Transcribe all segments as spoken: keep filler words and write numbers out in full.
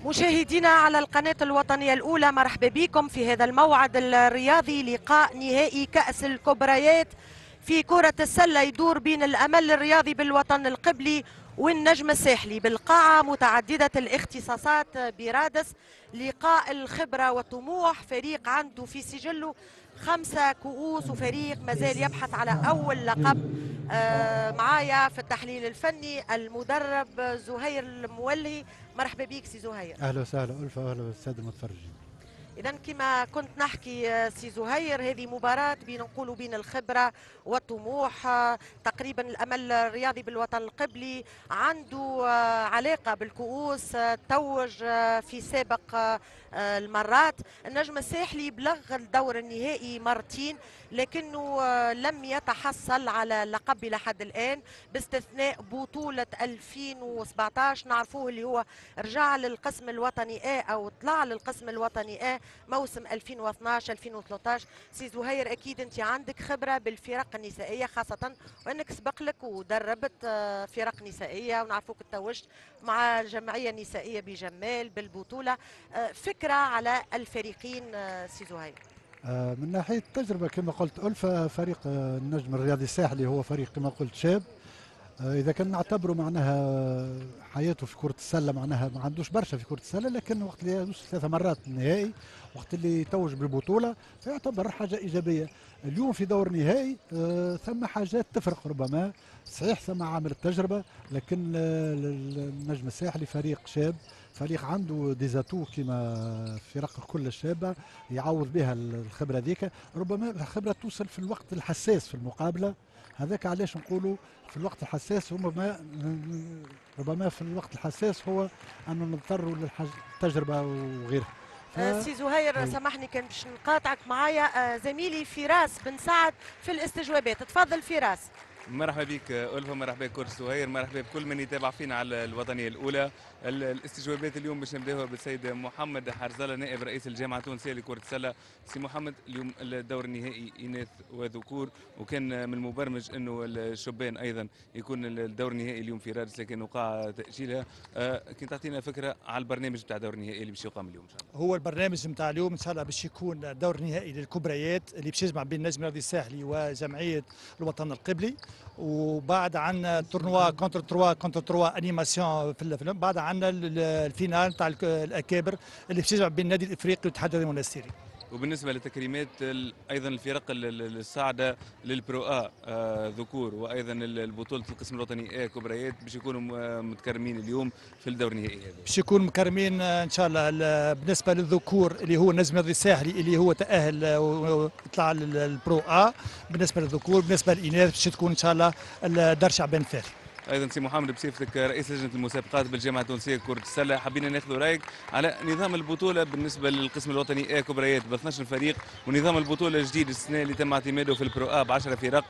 مشاهدينا على القناة الوطنية الأولى، مرحبا بكم في هذا الموعد الرياضي، لقاء نهائي كأس الكبريات في كرة السلة يدور بين الأمل الرياضي بالوطن القبلي والنجم الساحلي بالقاعة متعددة الاختصاصات برادس. لقاء الخبرة والطموح، فريق عنده في سجله خمسة كؤوس وفريق مازال يبحث على أول لقب. آه معايا في التحليل الفني المدرب زهير المولهي. مرحبا بك سي زهير. اهلا وسهلا ألفة، واهلا بالساده المتفرجين. إذا كما كنت نحكي سي زهير، هذه مباراة بين نقولوا بين الخبرة والطموح. تقريبا الأمل الرياضي بالوطن القبلي عنده علاقة بالكؤوس، توج في سابق المرات. النجم الساحلي بلغ الدور النهائي مرتين لكنه لم يتحصل على لقب إلى حد الآن، باستثناء بطولة ألفين وسبعطاش نعرفوه اللي هو رجع للقسم الوطني A أو طلع للقسم الوطني A موسم ألفين واثناش ألفين وثلاثطاش. سي زهير، أكيد أنت عندك خبرة بالفرق النسائية، خاصة وأنك سبق لك ودربت فرق نسائية ونعرفوك توجت مع الجمعية النسائية بجمال بالبطولة. فكرة على الفريقين سي زهير؟ من ناحيه التجربه كما قلت ألفة، فريق النجم الرياضي الساحلي هو فريق كما قلت شاب. اذا كان نعتبره معناها حياته في كره السله معناها ما عندوش برشا في كره السله، لكن وقت اللي وصل ثلاث مرات النهائي، وقت اللي توج بالبطوله، فيعتبر حاجه ايجابيه. اليوم في دور نهائي آه ثم حاجات تفرق ربما، صحيح ثم عامل التجربه، لكن النجم الساحلي فريق شاب، فريق عنده ديزاتو كما فرق الكل الشابه يعوض بها الخبره ذيك. ربما الخبره توصل في الوقت الحساس في المقابله، هذاك علاش نقولوا في الوقت الحساس ربما ربما في الوقت الحساس هو أن نضطروا للتجربة وغيرها. ف... سي زهير سامحني كان باش نقاطعك، معايا زميلي فراس بن سعد في الاستجوابات. تفضل فراس. مرحبا بك ألفة، مرحبا بك زهير، مرحبا بكل من يتابع فينا على الوطنية الأولى. الاستجوابات اليوم باش نبداوها بالسيد محمد حرزلة نائب رئيس الجامعة التونسية لكرة السلة. سي محمد، اليوم الدور النهائي إناث وذكور، وكان من المبرمج أنه الشبان أيضا يكون الدور النهائي اليوم في رادس، لكن وقع تأجيلها. أه كنت تعطينا فكرة على البرنامج بتاع الدور النهائي اللي باش يقام اليوم إن شاء الله؟ هو البرنامج نتاع اليوم إن شاء الله باش يكون دور نهائي للكبريات اللي باش يجمع بين النجم الرياضي الساحلي وجمعية الوطن القبلي، وبعد عندنا تورنوا كونتر تروا كونتر تروا انيماسيون في الفيلم، بعد عندنا الفينال تاع الاكابر اللي باش يجمع بين النادي الافريقي والاتحاد المنستيري. وبالنسبه للتكريمات ايضا الفرق الصاعده للبرو ا آه ذكور، وايضا البطوله القسم الوطني ا كبريات باش يكونوا متكرمين اليوم في الدور النهائي هذا. باش يكونوا مكرمين ان شاء الله. بالنسبه للذكور اللي هو النجم الرياضي الساحلي اللي هو تاهل وطلع للبرو ا، بالنسبه للذكور. بالنسبه للاناث باش تكون ان شاء الله دار شعبان الثالث. ايضا سي محمد بصفتك رئيس لجنه المسابقات بالجامعه التونسيه لكره السله، حابين ناخذ رايك على نظام البطوله بالنسبه للقسم الوطني A كبريات ب اثناش فريق، ونظام البطوله الجديد السنه اللي تم اعتماده في البرو ا ب عشرة فرق.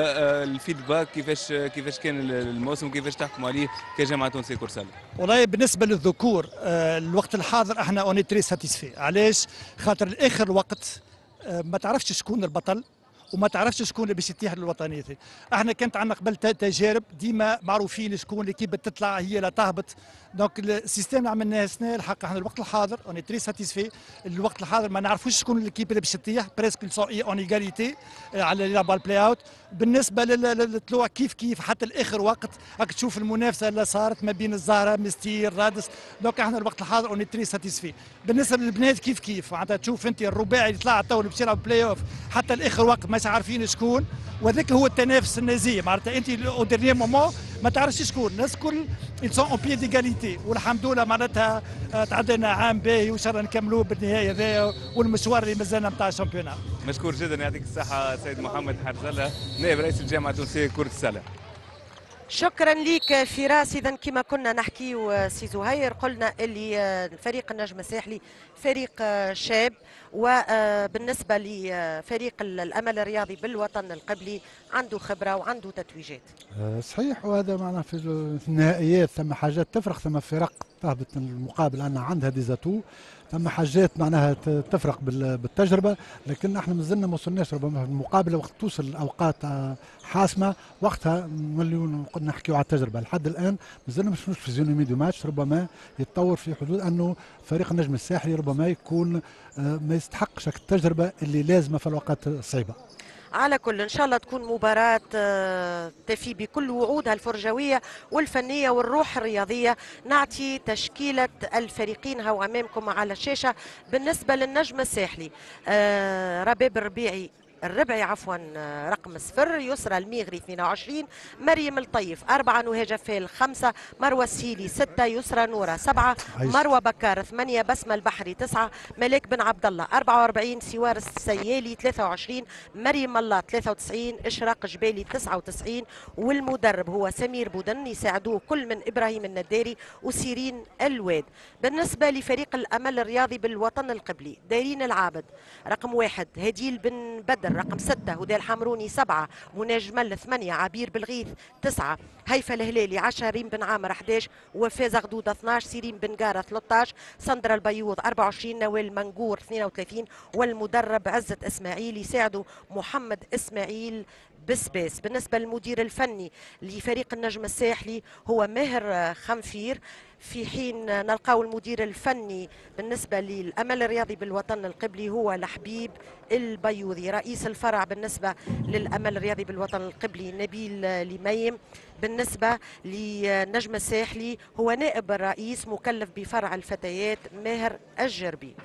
الفيدباك كيفاش كيفاش كان الموسم وكيفاش تحكموا عليه كجامعه تونسيه كره السله؟ والله بالنسبه للذكور الوقت الحاضر احنا اوني تري ساتيسفي. علاش؟ خاطر الاخر وقت ما تعرفش شكون البطل وما تعرفش شكون اللي باش يتيح للوطنيه. احنا كانت عندنا قبل تجارب ديما معروفين شكون ليكيب تطلع هي لا تهبط. دونك السيستم اللي عملناه السنه الحق احنا الوقت الحاضر اوني تري ساتيسفي. الوقت الحاضر ما نعرفوش شكون ليكيب اللي باش تطيح، بريسك سون اي اون ايغاليتي على لا بال بلاي اوت. بالنسبه للطلوع كيف كيف حتى الاخر وقت راك تشوف المنافسه اللي صارت ما بين الزهره مستير رادس. دونك احنا الوقت الحاضر اوني تري ساتيسفي. بالنسبه للبنات كيف كيف معناتها تشوف انت الرباعي اللي طلع تو اللي باش يلعب بلاي اوف حتى الاخر وقت مش عارفين شكون، وهذاك هو التنافس النزيه. معناتها انت او ديرني مومون ما تعرفش شكون، الناس الكل يلسون اون بيي ديغاليتي. والحمد لله معناتها تعدينا عام باهي وان شاء الله نكملوه بالنهايه هذايا والمشوار اللي مازلنا نتاع الشامبيونات. مشكور جدا، يعطيك الصحه سيد محمد حرزله نائب رئيس الجامعه التونسيه لكره السله. شكرا لك فراس. اذا كما كنا نحكيو سي زهير، قلنا اللي فريق النجم الساحلي فريق شاب وبالنسبة لفريق الأمل الرياضي بالوطن القبلي عنده خبرة وعنده تتويجات. صحيح، وهذا معناه في النهائيات ثم حاجات تفرق، ثم فرق تهبط المقابل أنها عندها ديزاتو، ثم حاجات معناها تفرق بالتجربه، لكن احنا مازلنا ما وصلناش ربما في المقابله وقت توصل اوقات حاسمه وقتها نوليو نحكيو على التجربه. لحد الان مازلنا مش في زون ميديو ماتش، ربما يتطور في حدود انه فريق النجم الساحلي ربما يكون ما يستحقش التجربه اللي لازمه في الوقت الصعيبه. على كل إن شاء الله تكون مباراة تفي بكل وعودها الفرجوية والفنية والروح الرياضية. نعطي تشكيلة الفريقين هو أمامكم على الشاشة. بالنسبة للنجم الساحلي رباب الربيعي الربعي عفوا رقم صفر، يسرى الميغري اثنين وعشرين، مريم الطيف أربعة، نهى جفال خمسة، مروة السيلي ستة، يسرى نورة سبعة، مروة بكار ثمانية، بسمة البحري تسعة، ملاك بن عبد الله أربعة وأربعين، سوار السيالي ثلاثة وعشرين، مريم الله ثلاثة وتسعين، إشراق جبالي تسعة وتسعين، والمدرب هو سمير بودن، يساعدوه كل من إبراهيم النداري وسيرين الواد. بالنسبة لفريق الأمل الرياضي بالوطن القبلي دايرين العابد رقم واحد، هديل بن بدر رقم ستة، هدى الحمروني سبعة، منى جمل ثمانية، عبير بالغيث تسعة، هيفا الهلالي عشرة، ريم بن عامر أحد عشر، وفاز غدودة اثني عشر، سيرين بن قارة ثلاثة عشر، سندرا البيوض أربعة وعشرين، نوال منقور اثنين وثلاثين، والمدرب عزة إسماعيل يساعده محمد إسماعيل بسباس. بالنسبة للمدير الفني لفريق النجم الساحلي هو ماهر خنفير، في حين نلقاو المدير الفني بالنسبة للأمل الرياضي بالوطن القبلي هو الحبيب البيوضي. رئيس الفرع بالنسبة للأمل الرياضي بالوطن القبلي نبيل لميم. بالنسبة للنجم الساحلي هو نائب الرئيس مكلف بفرع الفتيات ماهر الجربي.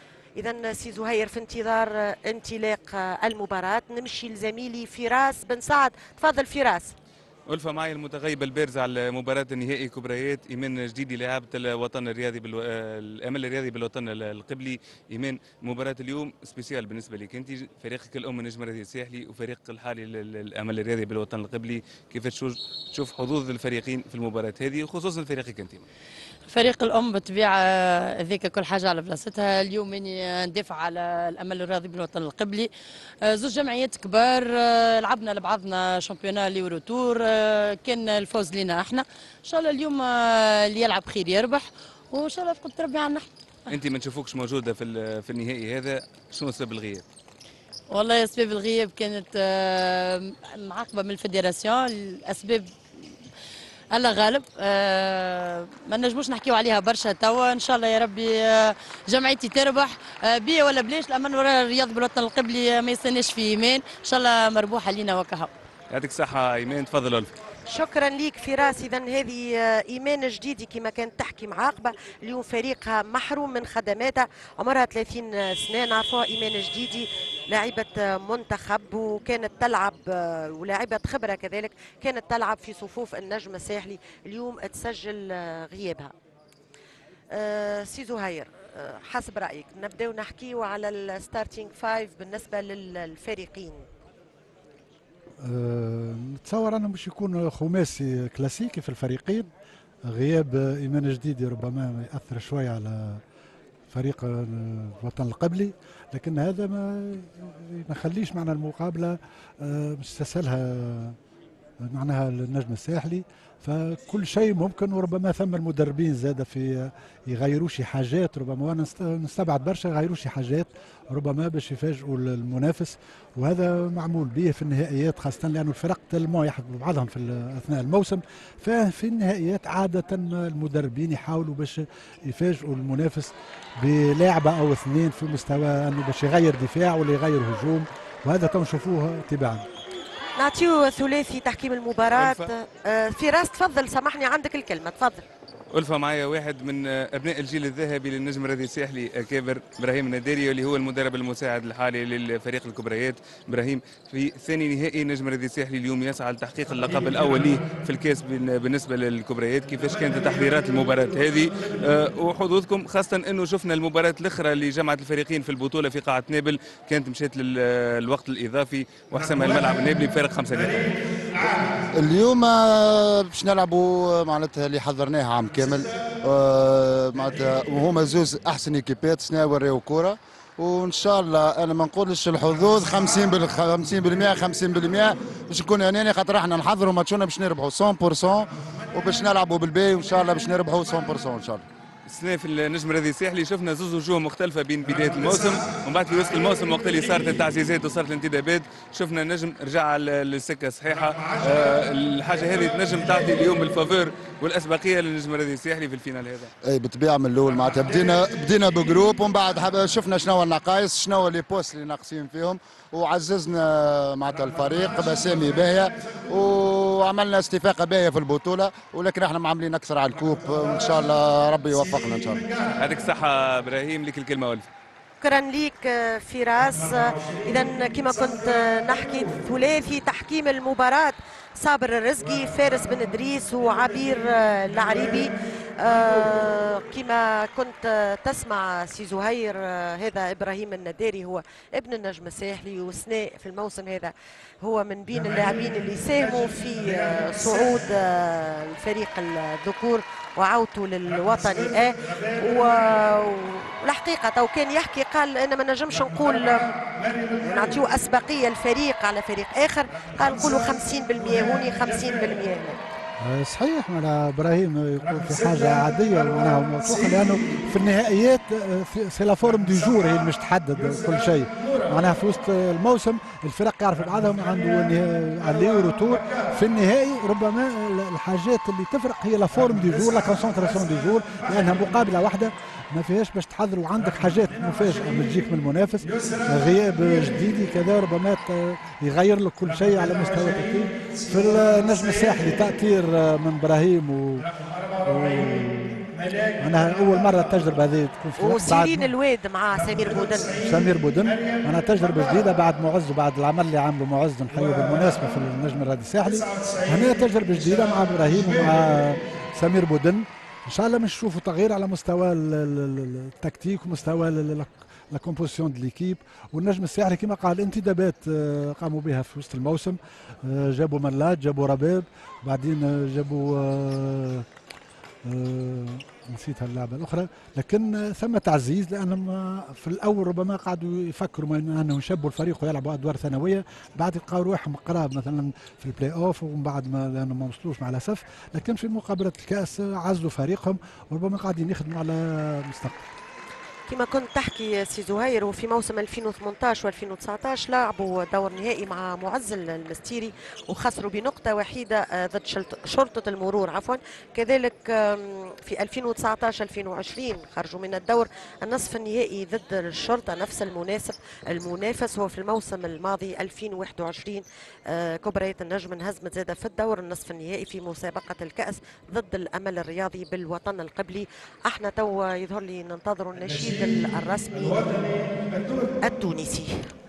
إذا سي زهير في انتظار انطلاق المباراة نمشي لزميلي فراس بن سعد. تفضل فراس. ألفة معي المتغيبة البارزة على مباراة النهائي كبريات إيمان جديدي لاعبة الوطن الرياضي بالو... الأمل الرياضي بالوطن القبلي. إيمان، مباراة اليوم سبيسيال بالنسبة لك أنت، فريقك الأم النجم الرياضي الساحلي وفريقك الحالي الأمل الرياضي بالوطن القبلي، كيف تشوف حظوظ الفريقين في المباراة هذه وخصوصا فريقك أنت؟ فريق الأم بالطبيعة ذيك كل حاجة على بلاصتها. اليوم اني ندافع على الأمل الرياضي بالوطن القبلي، زوج جمعيات كبار، لعبنا لبعضنا شامبيونا لي وروتور، كان الفوز لنا احنا. ان شاء الله اليوم اللي يلعب خير يربح، وان شاء الله بقدر ربي عنا. انت ما نشوفوكش موجودة في في النهائي هذا، شنو سبب الغياب؟ والله اسباب الغياب كانت معاقبة من الفيدراسيون، الاسباب الله غالب. آه ما نجموش نحكيو عليها برشا توا. ان شاء الله يا ربي آه جمعيتي تربح، آه بيا ولا بلاش. الامل الرياضي بالوطن القبلي ما يستناش في ايمان، ان شاء الله مربوحه لينا وكهو. يعطيك الصحه ايمان، تفضل ألف. شكرا ليك فراس. اذا هذه ايمان جديدي كما كانت تحكي معاقبه، اليوم فريقها محروم من خدماتها، عمرها ثلاثين سنه. نعرفوها ايمان جديدي لاعبه منتخب وكانت تلعب ولاعبه خبره كذلك، كانت تلعب في صفوف النجم الساحلي، اليوم تسجل غيابها. أه سي زهير، حسب رايك نبداو نحكيو على الستارتينغ فايف بالنسبه للفريقين. أه نتصور انه باش يكون خماسي كلاسيكي في الفريقين. غياب ايمان جديدي ربما ياثر شويه على فريق الوطن القبلي، لكن هذا ما نخليش معنا المقابله أه مش تسهلها معناها النجم الساحلي، فكل شيء ممكن. وربما ثم المدربين زاد في يغيروا شي حاجات، ربما وانا نستبعد برشا يغيروا شي حاجات ربما باش يفاجئوا المنافس، وهذا معمول به في النهائيات خاصه لأن الفرق تلموا يحبوا بعضهم في اثناء الموسم. ففي النهائيات عاده المدربين يحاولوا باش يفاجئوا المنافس بلاعبه او اثنين في مستوى انه باش يغير دفاع ولا يغير هجوم، وهذا تنشوفوه تباعا. نعطيو ثلاثي تحكيم المباراة. آه فراس تفضل، سامحني عندك الكلمة، تفضل. ألفة معايا واحد من أبناء الجيل الذهبي للنجم الرياضي الساحلي كابر إبراهيم النداري، واللي هو المدرب المساعد الحالي للفريق الكبريات. إبراهيم، في ثاني نهائي نجم الرياضي الساحلي اليوم يسعى لتحقيق اللقب الأول ليه في الكاس بالنسبة للكبريات، كيفاش كانت تحضيرات المباراة هذه أه وحظوظكم، خاصة أنه شفنا المباراة الأخرى اللي جمعت الفريقين في البطولة في قاعة نابل كانت مشات للوقت الإضافي وحسمها الملعب النابلي بفارق خمسة نقاط. اليوم باش نلعبوا معناتها اللي حضرناه عام كامل، معناتها وهما زوز احسن ايكيبات سنا وراو كوره، وان شاء الله انا ما نقولش الحظوظ خمسين بالمئة خمسين بالمئة باش نكون اناني، خاطر احنا نحضروا ماتشنا باش نربحوا مية بالمئة وباش نلعبوا بالباهي وان شاء الله باش نربحوا مية بالمئة ان شاء الله. السنه في النجم الرياضي الساحلي شفنا زوز وجوه مختلفه بين بدايه الموسم ومن بعد في وسط الموسم وقت اللي صارت التعزيزات وصارت الانتدابات شفنا النجم رجع للسكه صحيحه. أه الحاجه هذه تنجم تعطي اليوم الفافور والاسبقيه للنجم الرياضي الساحلي في الفينال هذا. اي بالطبيعه من الاول معناتها بدينا بدينا بجروب ومن بعد شفنا شنو النقائص شنو لي بوست اللي ناقصين فيهم وعززنا معناتها الفريق باسامي باهيه وعملنا استفاقه باهيه في البطوله، ولكن احنا معاملين اكثر على الكوب وان شاء الله ربي يوفقنا ان شاء الله. يعطيك الصحه ابراهيم، لك الكلمه ولف. شكرا ليك فراس. اذا كما كنت نحكي ثلاثي تحكيم المباراه صابر الرزقي، فارس بن ادريس وعبير العريبي. آه كما كنت تسمع سي زهير، آه هذا ابراهيم النداري هو ابن النجم الساحلي وسناء في الموسم هذا هو من بين اللاعبين اللي ساهموا في آه صعود آه الفريق الذكور وعودته للوطني. اه والحقيقه تو كان يحكي قال انا ما نجمش نقول نعطيو اسبقيه الفريق على فريق اخر، قال نقولوا خمسين بالمئة هوني خمسين بالمئة. صحيح، معناها ابراهيم يقول في حاجه عاديه معناها موثوقه، لانه في النهائيات سي لا فورم دي جور هي اللي مش تحدد كل شيء. معناها في وسط الموسم الفرق يعرف بعضهم، عنده اليو روتور في النهائي ربما الحاجات اللي تفرق هي لا فورم دي جور، لا كونسنتراسيون دي جور، لانها مقابله واحده ما فيهاش باش تحضر وعندك حاجات مفاجئه من تجيك من المنافس، غياب جديد كذا ربما يغير لك كل شيء على مستوى تكتيك. في النجم الساحلي تاثير من ابراهيم و, و... معناها اول مره التجربه هذه تكون في وسيرين الواد مع سمير بودن. سمير بودن معناها تجربه جديده بعد معز وبعد العمل اللي عمله معز نحييه بالمناسبه في النجم الرياضي الساحلي. هنا تجربه جديده مع ابراهيم ومع سمير بودن، ان شاء الله مش نشوفوا تغيير على مستوى التكتيك ومستوى لا كومبوزيسيون دو ليكيب. والنجم الساحلي كما قال انتدابات قاموا بها في وسط الموسم، جابوا ملات جابوا رباب بعدين جابوا آه آه نسيت اللعبه الاخرى، لكن ثم تعزيز لانهم في الاول ربما قعدوا يفكروا انهم يشبوا الفريق ويلعبوا ادوار ثانويه، بعد يلقاو روحهم قراب مثلا في البلاي اوف ومن بعد ما لانهم ما وصلوش مع الاسف، لكن في مقابله الكاس عزلوا فريقهم وربما قاعدين يخدموا على مستقبل. كما كنت تحكي سي زهير، وفي موسم ألفين وثمانطاش وألفين وتسعطاش لعبوا دور نهائي مع معزل المستيري وخسروا بنقطة وحيدة ضد شرطة المرور عفوا. كذلك في ألفين وتسعطاش ألفين وعشرين خرجوا من الدور النصف النهائي ضد الشرطة نفس المناسب المنافس. هو في الموسم الماضي ألفين وواحد وعشرين كبرية النجم انهزمت زادة في الدور النصف النهائي في مسابقة الكأس ضد الأمل الرياضي بالوطن القبلي. احنا تو يظهر لي ننتظروا النشيد الرسمي التونسي.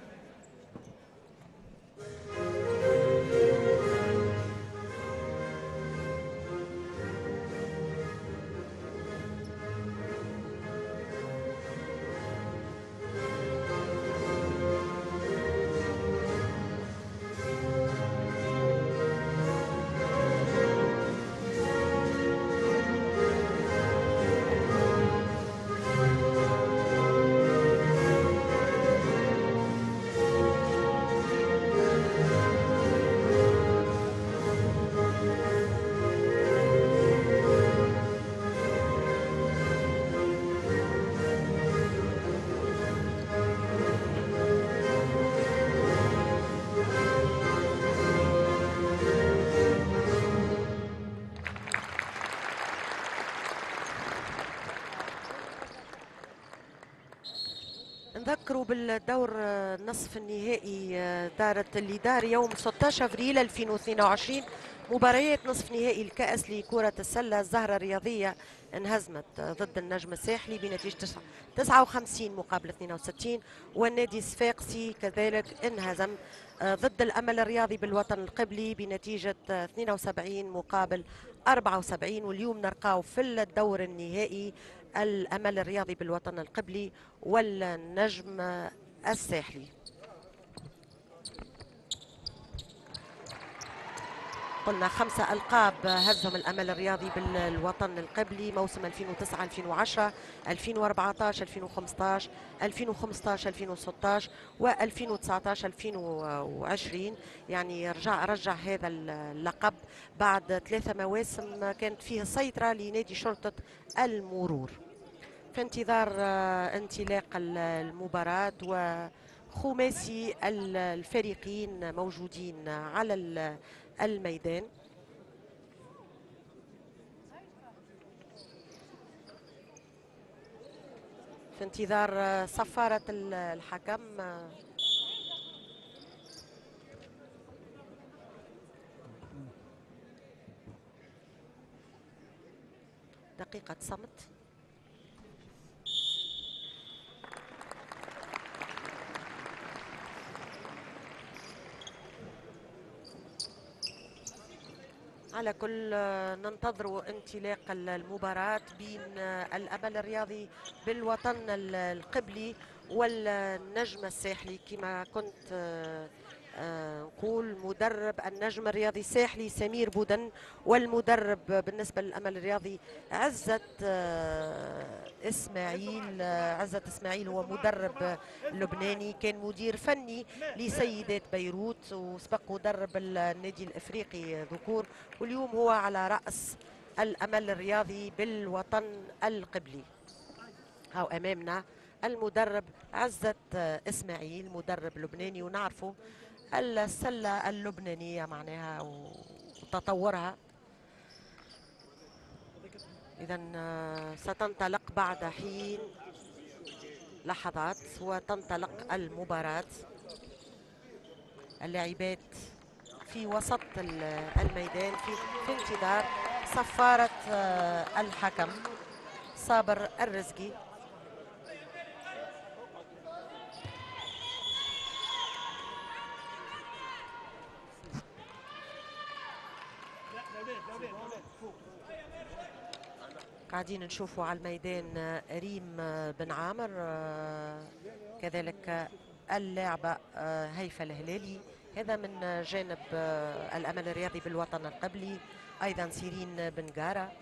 نذكروا بالدور النصف النهائي دارت اللي دار يوم ستة عشر افريل ألفين واثنين وعشرين مباريات نصف نهائي الكأس لكرة السلة. الزهرة الرياضية انهزمت ضد النجم الساحلي بنتيجة تسعة وخمسين مقابل اثنين وستين، والنادي الصفاقسي كذلك انهزم ضد الأمل الرياضي بالوطن القبلي بنتيجة اثنين وسبعين مقابل أربعة وسبعين. واليوم نلقاو في الدور النهائي الأمل الرياضي بالوطن القبلي والنجم الساحلي. قلنا خمسة ألقاب هزهم الأمل الرياضي بالوطن القبلي موسم ألفين وتسعة ألفين وعشرة ألفين وأربعطاش ألفين وخمسطاش ألفين وخمسطاش ألفين وستطاش وألفين وتسعطاش ألفين وعشرين. يعني رجع رجع هذا اللقب بعد ثلاثة مواسم كانت فيه السيطرة لنادي شرطة المرور. في انتظار انطلاق المباراة وخماسي الفريقين موجودين على الميدان. في انتظار صفارة الحكم. دقيقة صمت. على كل ننتظر انطلاق المباراة بين الأمل الرياضي بالوطن القبلي والنجم الساحلي. كما كنت نقول مدرب النجم الرياضي الساحلي سمير بودن، والمدرب بالنسبة للأمل الرياضي عزة إسماعيل. عزة إسماعيل هو مدرب لبناني، كان مدير فني لسيدات بيروت وسبق مدرب النادي الإفريقي ذكور، واليوم هو على رأس الأمل الرياضي بالوطن القبلي. أو أمامنا المدرب عزة إسماعيل، مدرب لبناني، ونعرفه السلة اللبنانية معناها وتطورها. إذا ستنطلق بعد حين لحظات وتنطلق المباراة. اللاعبات في وسط الميدان في, في انتظار صفارة الحكم صابر الرزقي. قاعدين نشوفوا على الميدان ريم بن عامر، كذلك اللاعبة هيفا الهلالي، هذا من جانب الأمل الرياضي بالوطن القبلي. أيضا سيرين بن جارة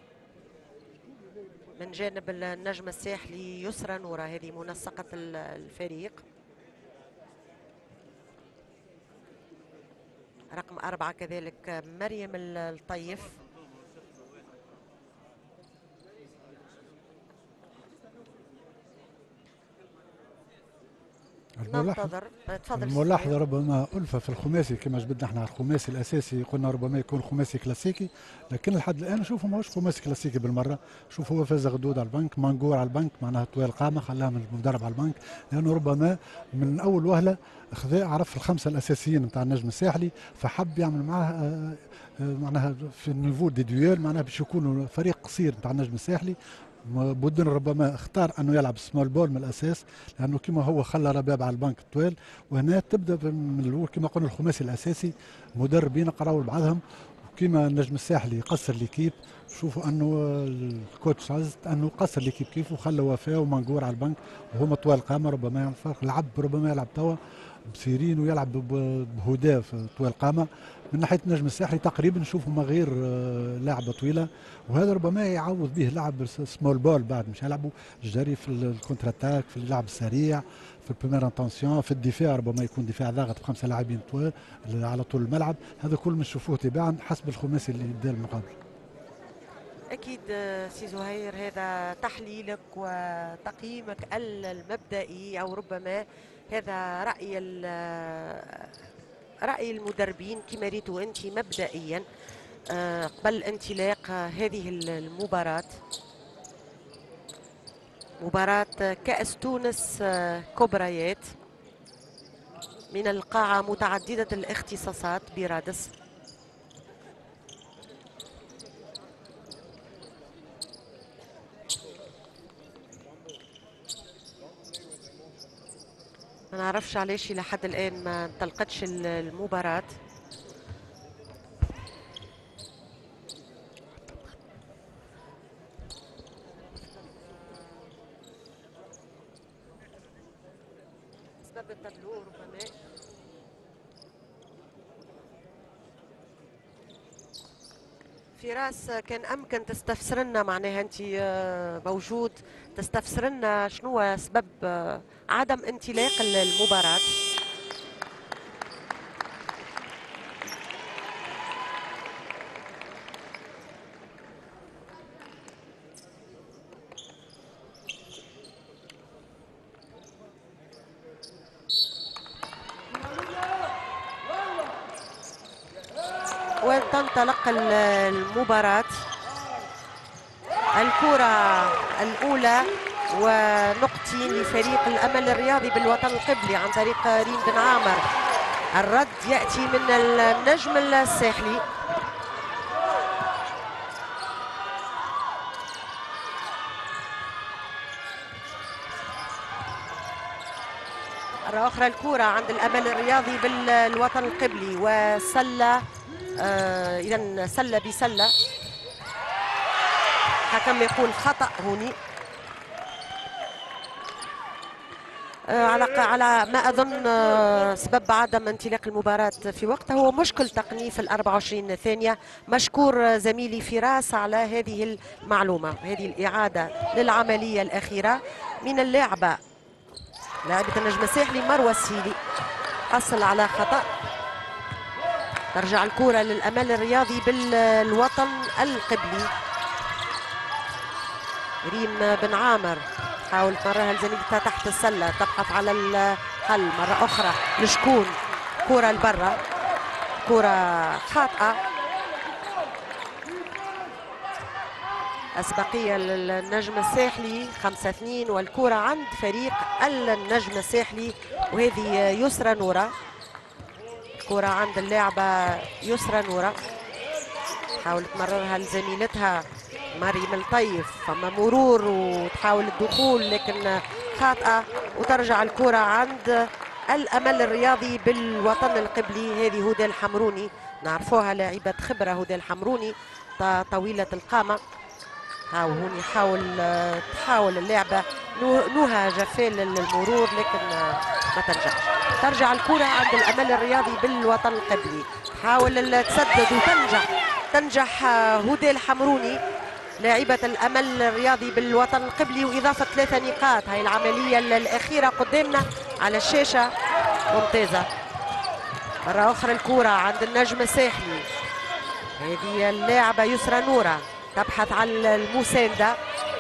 من جانب النجم الساحلي. يسرى نورة هذه منسقة الفريق. رقم أربعة كذلك مريم الطيف. ننتظر. تفضل. الملاحظة ربما ألفة في الخماسي كما جبدنا احنا على الخماسي الأساسي، قلنا ربما يكون خماسي كلاسيكي، لكن لحد الآن نشوفه ماهوش خماسي كلاسيكي بالمرة. شوف هو فاز غدود على البنك، مانجور على البنك معناها طويل قامة خلاها من المدرب على البنك، لأنه ربما من أول وهلة خذا عرف الخمسة الأساسيين نتاع النجم الساحلي، فحب يعمل معاه معناها في النيفو دي دويل معناها باش يكونوا فريق قصير نتاع النجم الساحلي. بودن ربما اختار انه يلعب سمول بول من الاساس، لانه كما هو خلى رباب على البنك الطويل، وهنا تبدا من الاول كما قلنا الخماسي الاساسي مدربين قراوا لبعضهم، وكما النجم الساحلي قصر ليكيب. شوفوا انه الكوتش عزت انه قصر ليكيب كيف وخلى وفاء ومنقور على البنك وهما طوال قامه، ربما يعمل فرق. لعب ربما يلعب توا بسيرين ويلعب بهداه في طوال قامه. من ناحيه النجم الساحلي تقريبا نشوفوا ما غير لاعبه طويله، وهذا ربما يعوض به لعب سمول بول بعد، مش يلعبوا الجري في الكونتر اتاك، في اللعب السريع، في البريمير انتونسيون، في الدفاع ربما يكون دفاع ضاغط بخمسه لاعبين طوال على طول الملعب. هذا كل ما نشوفوه تباعا حسب الخماسي اللي يبدا المقابل. أكيد سي زهير، هذا تحليلك وتقييمك المبدئي، أو ربما هذا رأي رأي المدربين كما ريتوا أنت مبدئيا قبل انطلاق هذه المباراة، مباراة كأس تونس كبريات من القاعة متعددة الاختصاصات برادس. ما نعرفش علاش لحد الآن ما انطلقتش المباراة. أسباب التابلو ربما. فراس كان أمكن تستفسر لنا، معناها أنت موجود، تستفسر لنا شنو هو سبب عدم انطلاق المباراة؟ وتنطلق المباراة. الكرة الأولى ونقطتين لفريق الأمل الرياضي بالوطن القبلي عن طريق ريم بن عامر. الرد يأتي من النجم الساحلي. مرة أخرى الكرة عند الأمل الرياضي بالوطن القبلي وسلة، آه إذا سلة بسلة، حكم يقول خطأ هوني. آه على على ما أظن آه سبب عدم انطلاق المباراة في وقتها هو مشكل تقني في الأربع وعشرين ثانية. مشكور زميلي فراس على هذه المعلومة، هذه الإعادة للعملية الأخيرة من اللاعبة لاعبة النجم الساحلي مروة السيلي، حصل على خطأ. ترجع الكرة للأمل الرياضي بالوطن القبلي. ريم بن عامر تحاول تمررها لزميلتها تحت السلة، تبحث على الحل مرة أخرى لشكون، كرة لبرا، كرة خاطئة. أسبقية للنجم الساحلي خمسة اثنين، والكرة عند فريق النجم الساحلي، وهذه يسرى نورة. الكرة عند اللاعبة يسرى نورة، تحاول تمررها لزميلتها مريم الطيف، فما مرور وتحاول الدخول لكن خاطئة، وترجع الكرة عند الأمل الرياضي بالوطن القبلي. هذه هدى الحمروني، نعرفوها لاعبة خبرة هدى الحمروني طويلة القامة. هاو هون يحاول تحاول اللعبة نهى جفال للمرور لكن ما تنجحش. ترجع الكرة عند الأمل الرياضي بالوطن القبلي، تحاول تسدد وتنجح تنجح هدى الحمروني لاعبة الأمل الرياضي بالوطن القبلي، وإضافة ثلاثة نقاط. هاي العملية الأخيرة قدامنا على الشاشة ممتازة. مرة أخرى الكرة عند النجم الساحلي، هذه اللاعبة يسرى نورة تبحث عن المساندة.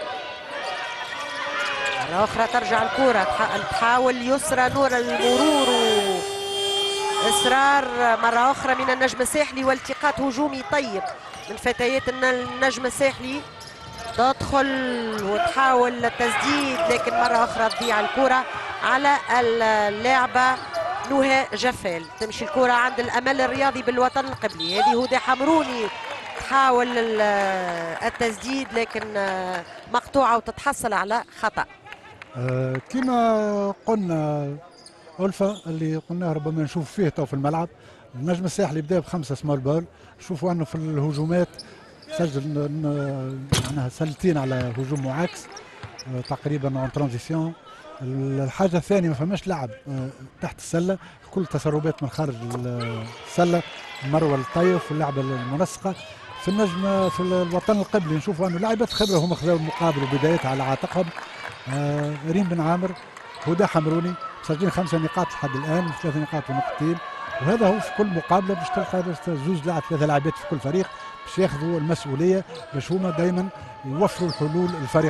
مرة أخرى ترجع الكرة، تحاول يسرى نورة المرور وإصرار مرة أخرى من النجم الساحلي والتقاط هجومي طيب من فتيات النجم الساحلي. تدخل وتحاول التسديد لكن مرة أخرى تضيع الكرة على اللاعبة نهى جفال. تمشي الكرة عند الأمل الرياضي بالوطن القبلي، هذه هدى حمروني تحاول التسديد لكن مقطوعة وتتحصل على خطأ. أه كما قلنا ألفا اللي قلناه ربما نشوف فيه تو في الملعب. النجم الساحلي بدا بخمسة سمول بول، نشوفوا أنه في الهجومات سجل معناها سلتين على هجوم معاكس أه تقريبا اون ترانزيسيون. الحاجة الثانية ما فماش لعب أه تحت السلة، كل تسربات من خارج السلة. مروة الطيف واللعبة المنسقة في النجم في الوطن القبلي نشوفوا انه لاعبات خبره هم خذوا المقابل وبدايتها على عاتقهم. آه ريم بن عامر، هدى حمروني مسجلين خمسه نقاط لحد الان، ثلاثه نقاط ونقطتين، وهذا هو في كل مقابله باش تلقى زوج لاعب ثلاثه لاعبات في كل فريق باش ياخذوا المسؤوليه باش هما دائما يوفروا الحلول للفريق.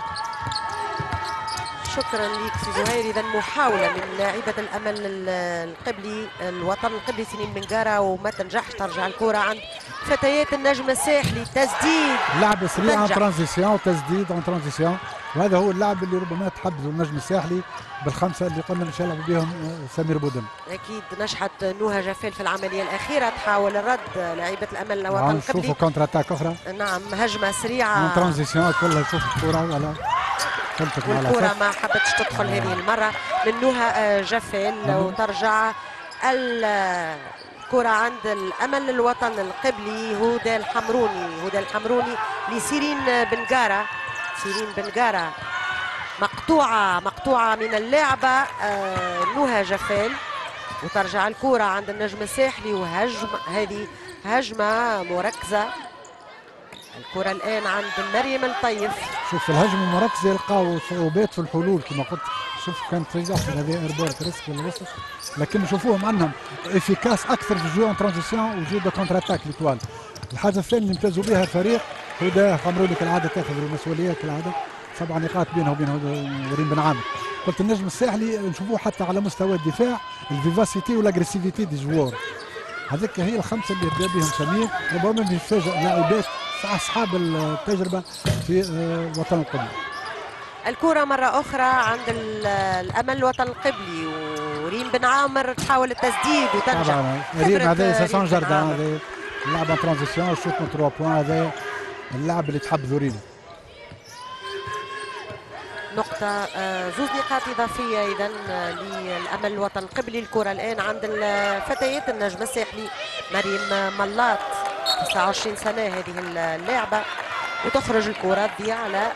شكرا لك سي زهير. اذا محاوله من لاعبه الامل القبلي الوطن القبلي سنين بنقاره وما تنجحش. ترجع الكره عند فتيات النجم الساحلي، تسديد لعبه سريعه اون ترانزيسيون وتسديد اون ترانزيسيون، وهذا هو اللعب اللي ربما تحبذوا النجم الساحلي بالخمسه اللي قلنا باش يلعب بهم سمير بودن. اكيد نجحت نهى جفال في العمليه الاخيره، تحاول الرد لاعبه الامل الوطن القبلي. القبلي. نشوفوا كونتر اتاك اخرى. نعم هجمه سريعه اون ترانزيسيون كلها تشوف الكره ولا والكرة ما حبتش تدخل هذه المرة من نهى جفال. وترجع الكرة عند الأمل الوطن القبلي هدى الحمروني، هدى الحمروني لسيرين بنقارة. سيرين بنقارة مقطوعة مقطوعة من اللاعبة نهى جفال. وترجع الكرة عند النجم الساحلي وهجم، هذه هجمة مركزة، الكرة الآن عند مريم الطيف. شوف في الهجمه المركزه يلقاو صعوبات في الحلول كما قلت. شوف كانت ترجع هذه ايربورت ريسك ولا وسط، لكن نشوفوهم عندهم افيكاس اكثر في الجو ان ترانزيسيون وجو دو كونتر اتاك ليتوال. الحاجه الثانيه اللي امتازوا بها الفريق هدى خمروني كالعاده تاخذ المسؤوليه كالعاده. سبع نقاط بينه وبين ريم بن عامر. قلت النجم الساحلي نشوفوه حتى على مستوى الدفاع الفيفاسيتي والاغريسيفيتي دي جوار. هذيك هي الخمسه اللي يبدا بهم سمير. ربما بيفاجئ لاعبات اصحاب التجربه في وطن القبلي. الكرة مرة أخرى عند الأمل الوطن القبلي وريم بن عامر تحاول التسديد وتنجح. طبعا ريم هذا ساسون جاردان هذا اللاعب ان ترانزيسيون شوت من ثلاثة بوان هذا اللاعب اللي تحب ذورينا. نقطة زوز نقاط إضافية إذا للأمل الوطن القبلي. الكرة الآن عند الفتيات النجم الساحلي مريم ملاط تسعة وعشرين سنة هذه اللاعبة، وتخرج الكرة تضيع على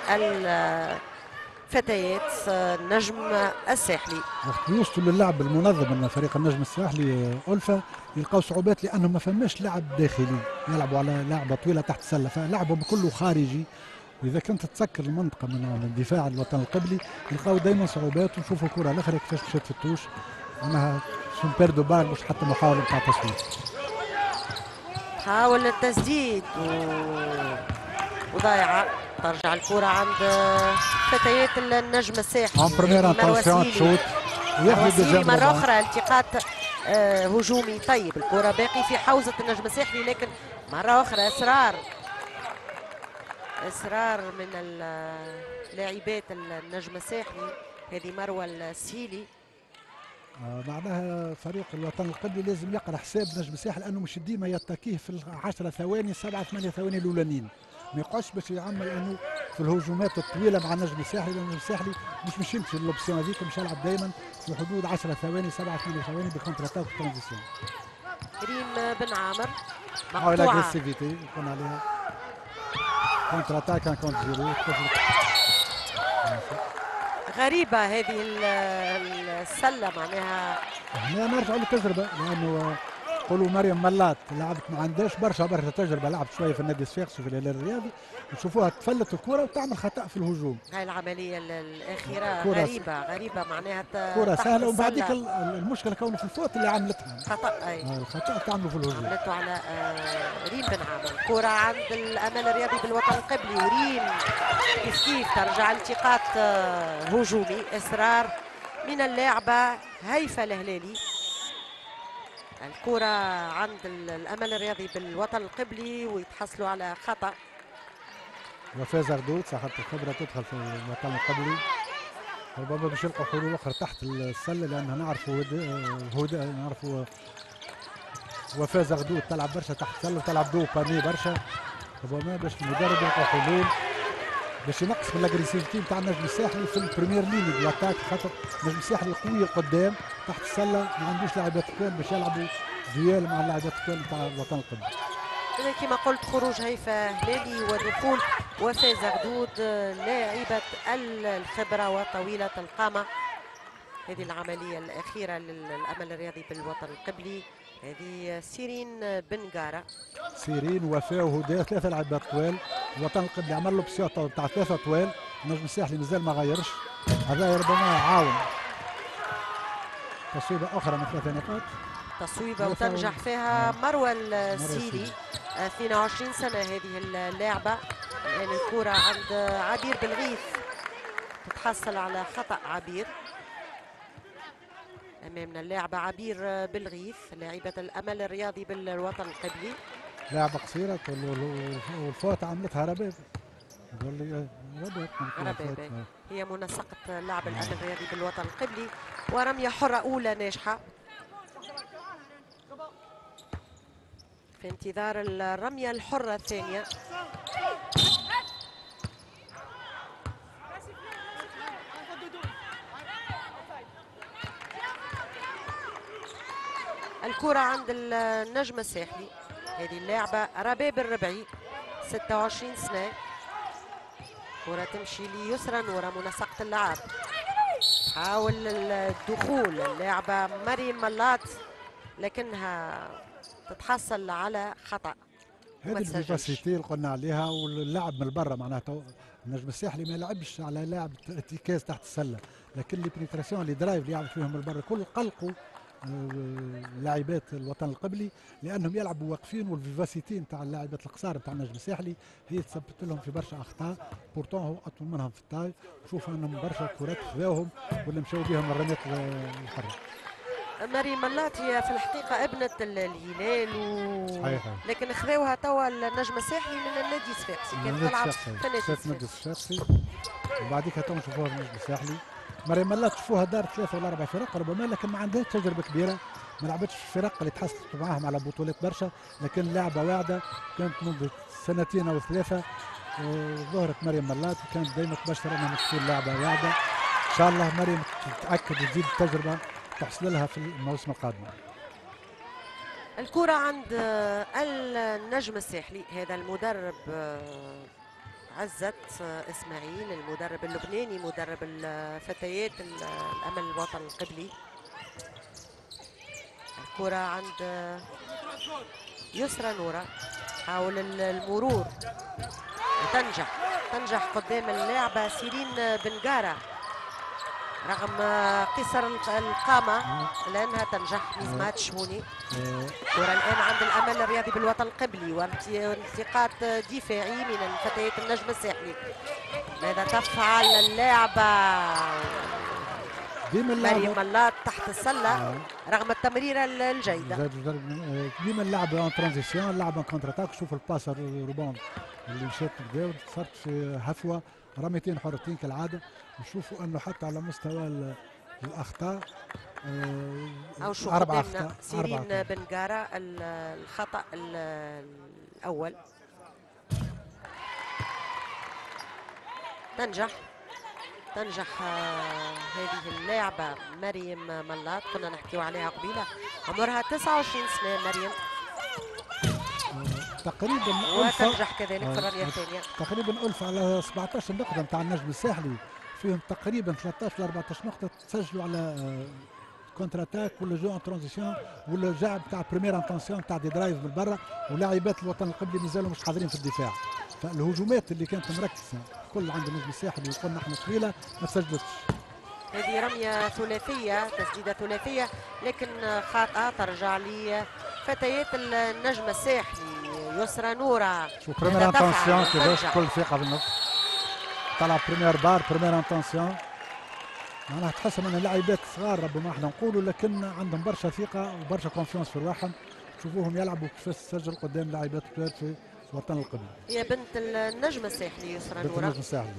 الفتيات النجم الساحلي. وقت يوصلوا للعب المنظم من فريق النجم الساحلي ألفا يلقاو صعوبات لأنه ما فماش لعب داخلي، يلعبوا على لعبة طويلة تحت السلة فلعبهم كله خارجي. واذا كنت تسكر المنطقه من الدفاع الوطن القبلي يلقاو دائما صعوبات. ونشوفوا الكره الاخرى كيفاش مشات في التوش معناها سون بيردو بال مش حتى محاوله نتاع تصوير. حاول التسديد و... وضايعه. ترجع الكره عند فتيات النجم الساحلي. ان بريمير انتونسيون تشوت وياخذ مره اخرى التقاط آه هجومي طيب. الكره باقي في حوزه النجم الساحلي لكن مره اخرى اصرار اصرار من اللاعبات النجم الساحلي. هذه مروه السيلي. آه معناها فريق الوطن القبلي لازم يقرا حساب نجم الساحل لانه مش ديما يتكيه في العشرة ثواني سبعة ثمانية ثواني الاولانيين. ما يقعدش باش يعمل انه في الهجومات الطويله مع النجم الساحلي لان النجم الساحلي مش مش يمشي للوبسيون هذيك، مش يلعب دائما في حدود عشرة ثواني سبعة ثمانية ثواني بكونتر اتاك وترانزيسيون. ريم بن عامر مقطوعه الاغريسيفيتي يكون عليها كونتر اتاك ان كونتر زيرو. غريبة هذه السلة معناها. هنا نرجع للتجربة لأنه قولوا مريم ملاط لعبت ما عندهاش برشا برشا تجربة، لعبت شوية في النادي الصفاقسي وفي الهلال الرياضي نشوفوها تفلت الكرة وتعمل خطأ في الهجوم. هاي العملية الأخيرة غريبة غريبة معناها كرة سهلة ومن بعديك المشكلة كونه في الفوت اللي عملتها. خطأ أي الخطأ تعملوا في الهجوم. عملته على ريم بن عامر. كرة عند الأمل الرياضي بالوطن القبلي وريم كيف كيف ترجع التقاط هجومي. إصرار من اللاعبة هيفا الهلالي. الكرة عند الأمل الرياضي بالوطن القبلي ويتحصلوا على خطأ. وفاء زغدود صاحبة الخبرة تدخل في الوطن القبلي. ربما باش يلقوا حلول أخرى تحت السلة لأنه نعرفوا هدى نعرفوا وفاء زغدود تلعب برشا تحت السلة وتلعب دو باني برشا. ربما باش المدرب يلقى حلول باش ينقص من الاجريسيفيتي نتاع النجم الساحلي في البريمير ليج دو لاتاك، خاطر النجم الساحلي قوي قدام تحت السله ما عندوش لاعبات كبار باش يلعبوا ديال مع اللاعبات الكبار نتاع الوطن القبلي. إذا كما قلت خروج هيفا هلالي ودخول وفاء زغدود لاعبة الخبرة وطويلة القامة. هذه العملية الأخيرة للأمل الرياضي بالوطن القبلي. هذه سيرين بن قارة. سيرين وفاء وهدى ثلاثة لاعبات طوال. الوطن القبلي عمل له بسيطة تاع ثلاثة طوال. النجم الساحلي مازال ما غيرش. هذا ربما عاون. تصويبة أخرى من ثلاثة نقاط. تصويبة وتنجح فيها مروة السيلي اثنين وعشرين سنة هذه اللاعبة. الآن الكرة عند عبير بالغيث تتحصل على خطأ عبير. أمامنا اللاعبة عبير بالغيث لاعبة الأمل الرياضي بالوطن القبلي. لاعبة قصيرة والفوت عملتها رباب. رباب هي منسقة لاعب الأمل الرياضي بالوطن القبلي. ورمية حرة أولى ناجحة في انتظار الرمية الحرة الثانية. الكرة عند النجم الساحلي. هذه اللاعبة رباب الربعي ستة وعشرين سنة. كرة تمشي ليسرى نورة منسقة اللعب. حاول الدخول اللاعبة مريم ملاط لكنها تتحصل على خطأ. هذه الفيفاسيتي اللي قلنا عليها، واللعب من برا معناها تو النجم الساحلي ما لعبش على لاعب ارتكاز تحت السله، لكن لي بنيتراسيون اللي درايف اللي يعمل فيهم من برا كل قلقوا لاعبات الوطن القبلي، لانهم يلعبوا واقفين، والفيفاسيتي نتاع اللاعبات القصار نتاع النجم الساحلي هي تثبت لهم في برشا اخطاء، بورتون هو اطول منهم في الطاي، نشوف انهم برشا كرات خذاوهم ولا مشاو بهم الرميات الحره. مريم ملات هي في الحقيقه ابنه الهلال و... صحيح. لكن خذاوها توا النجم الساحلي من النادي الصفاقسي، كانت تلعب في النادي الصفاقسي وبعديك تو نشوفوها في النجم الساحلي. مريم ملات تشوفوها دار ثلاثه ولا اربع فرق ربما، لكن ما عندهاش تجربه كبيره، ما لعبتش في الفرق اللي تحصلت معاهم على بطولات برشا، لكن لاعبه واعده كانت منذ سنتين او ثلاثه ظهرت مريم ملات، وكانت دائما تبشر انها تكون لاعبه واعده. ان شاء الله مريم تتاكد وتزيد التجربه تحصل لها في الموسم القادم. الكرة عند النجم الساحلي، هذا المدرب عزت اسماعيل المدرب اللبناني مدرب الفتيات الامل الوطن القبلي. الكرة عند يسرى نورة، حاول المرور وتنجح تنجح قدام اللاعبة سيرين بنقارة رغم قصر القامة لأنها تنجح نزمات شموني. الكرة الآن عند الأمل الرياضي بالوطن القبلي والتقاط دفاعي من الفتيات النجم الساحلي. ماذا تفعل اللاعبة مريم ملات تحت السلة رغم التمريرة الجيدة؟ ديما اللعبة اون ترانزيسيون، اللعبة كونتر اتاك، شوف الباسر الروبون اللي مشات كدا صارت في هفوة رميتين حرتين كالعادة. نشوفوا انه حتى على مستوى الاخطاء او شو اربع اخطاء سيرين بنقارة الخطأ الاول. تنجح تنجح هذه اللاعبة مريم ملات، كنا نحكيو عليها قبيلة، عمرها تسعة وعشرين سنة مريم، تقريبا وتنجح كذلك في الرمية الثانية. تقريبا ألف على سبعطاش نقطة نتاع النجم الساحلي، فيهم تقريبا ثلاثطاش ل أربعطاش نقطة تسجلوا على كونتر اتاك ولا جو ان ترانزيسيون ولا جاع نتاع بريمير انتونسيون نتاع دي درايف من برا، ولاعبات الوطن القبلي مازالوا مش حاضرين في الدفاع. فالهجومات اللي كانت مركزة كل عند النجم الساحلي وقلنا احنا طويلة ما سجلتش. هذه رمية ثلاثية، تسديدة ثلاثية لكن خاطئة ترجع لفتيات النجم الساحلي. يسرى نورة شوف بريمير انتونسيون كيفاش كل ثقة بالنفس، طلع بريمير بار بريمير انتونسيون، معناها تحس ان اللاعبات صغار ربما احنا نقولوا لكن عندهم برشا ثقة وبرشا كونفيونس في رواحهم. شوفوهم يلعبوا كيفاش تسجل قدام لاعبات كبار في الوطن القبلي. هي بنت النجم الساحلي يسرى نورة. بنت النجم الساحلي.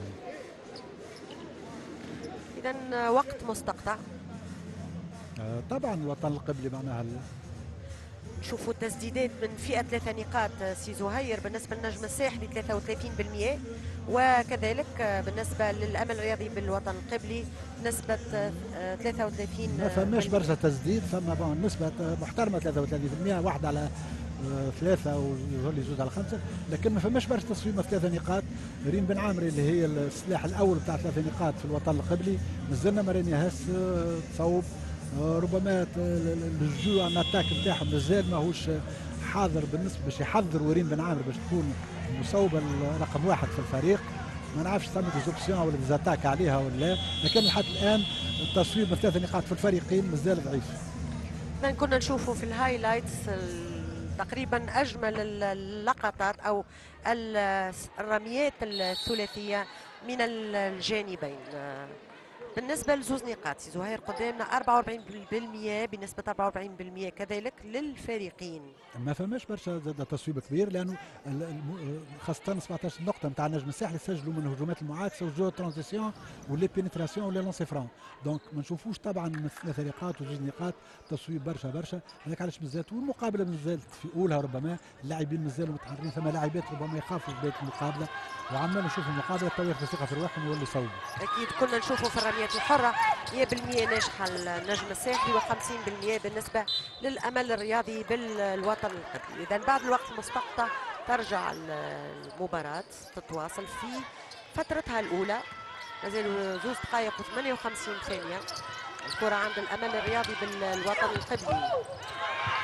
إذا وقت مستقطع. آه طبعا الوطن القبلي معناها نشوفوا التسديدات من فئة ثلاثة نقاط سي زهير بالنسبة للنجم الساحلي ثلاثة وثلاثين بالمئة، وكذلك بالنسبة للأمل الرياضي بالوطن القبلي نسبة ثلاثة وثلاثين بالمئة. ما فماش برشا تسديد، فما بون نسبة محترمة ثلاثة وثلاثين بالمئة، واحد على ثلاثة ويظهر لي زوج على خمسة، لكن ما فماش برشا تصويبة في ثلاثة نقاط. ريم بن عامري اللي هي السلاح الأول بتاع ثلاثة نقاط في الوطن القبلي مازلنا ما رانيهاش تصوب، ربما الجو ان اتاك نتاعهم مازال ماهوش حاضر بالنسبه باش يحضر وريم بن عامر باش تكون المصوبه رقم واحد في الفريق. ما نعرفش ثم ديزوبسيون ولا ديزاتاك عليها ولا لا، لكن لحد الان التصويب من ثلاث نقاط في الفريقين مازال ضعيف. كنا نشوفوا في الهايلايتس تقريبا اجمل اللقطات او الرميات الثلاثيه من الجانبين. بالنسبة لزوز نقاط سي زهير قدامنا أربعة وأربعين بالمئة بنسبة أربعة وأربعين بالمئة كذلك للفريقين. ما فماش برشا زاد تصويب كبير، لأنه خاصة سبعطاش نقطة نتاع النجم الساحلي سجلوا من الهجومات المعاكسة والجو ترانزيسيون ولي بينيتراسيون ولي لونسي فرون، دونك ما نشوفوش طبعا من ثلاث نقاط وزوج نقاط تصويب برشا برشا، هذاك علاش مازالت والمقابلة مازالت في أولها، ربما اللاعبين مازالوا متحررين، ثم لاعبات ربما يخافوا بداية المقابلة، وعمال نشوفوا المقابلة تو ياخذوا ثقة في رواحهم ويولوا يصوبوا. أكيد كنا نشوفوا في الرميات الحرة مئة بالمئة ناجحة النجم الساحلي وخمسين بالمئة بالنسبة للأمل الرياضي بالوطن القبلي. إذا بعد الوقت المستقطع ترجع المباراة تتواصل في فترتها الأولى، مازالوا زوج دقائق وثمانية وخمسين ثانية. الكرة عند الأمل الرياضي بالوطن القبلي.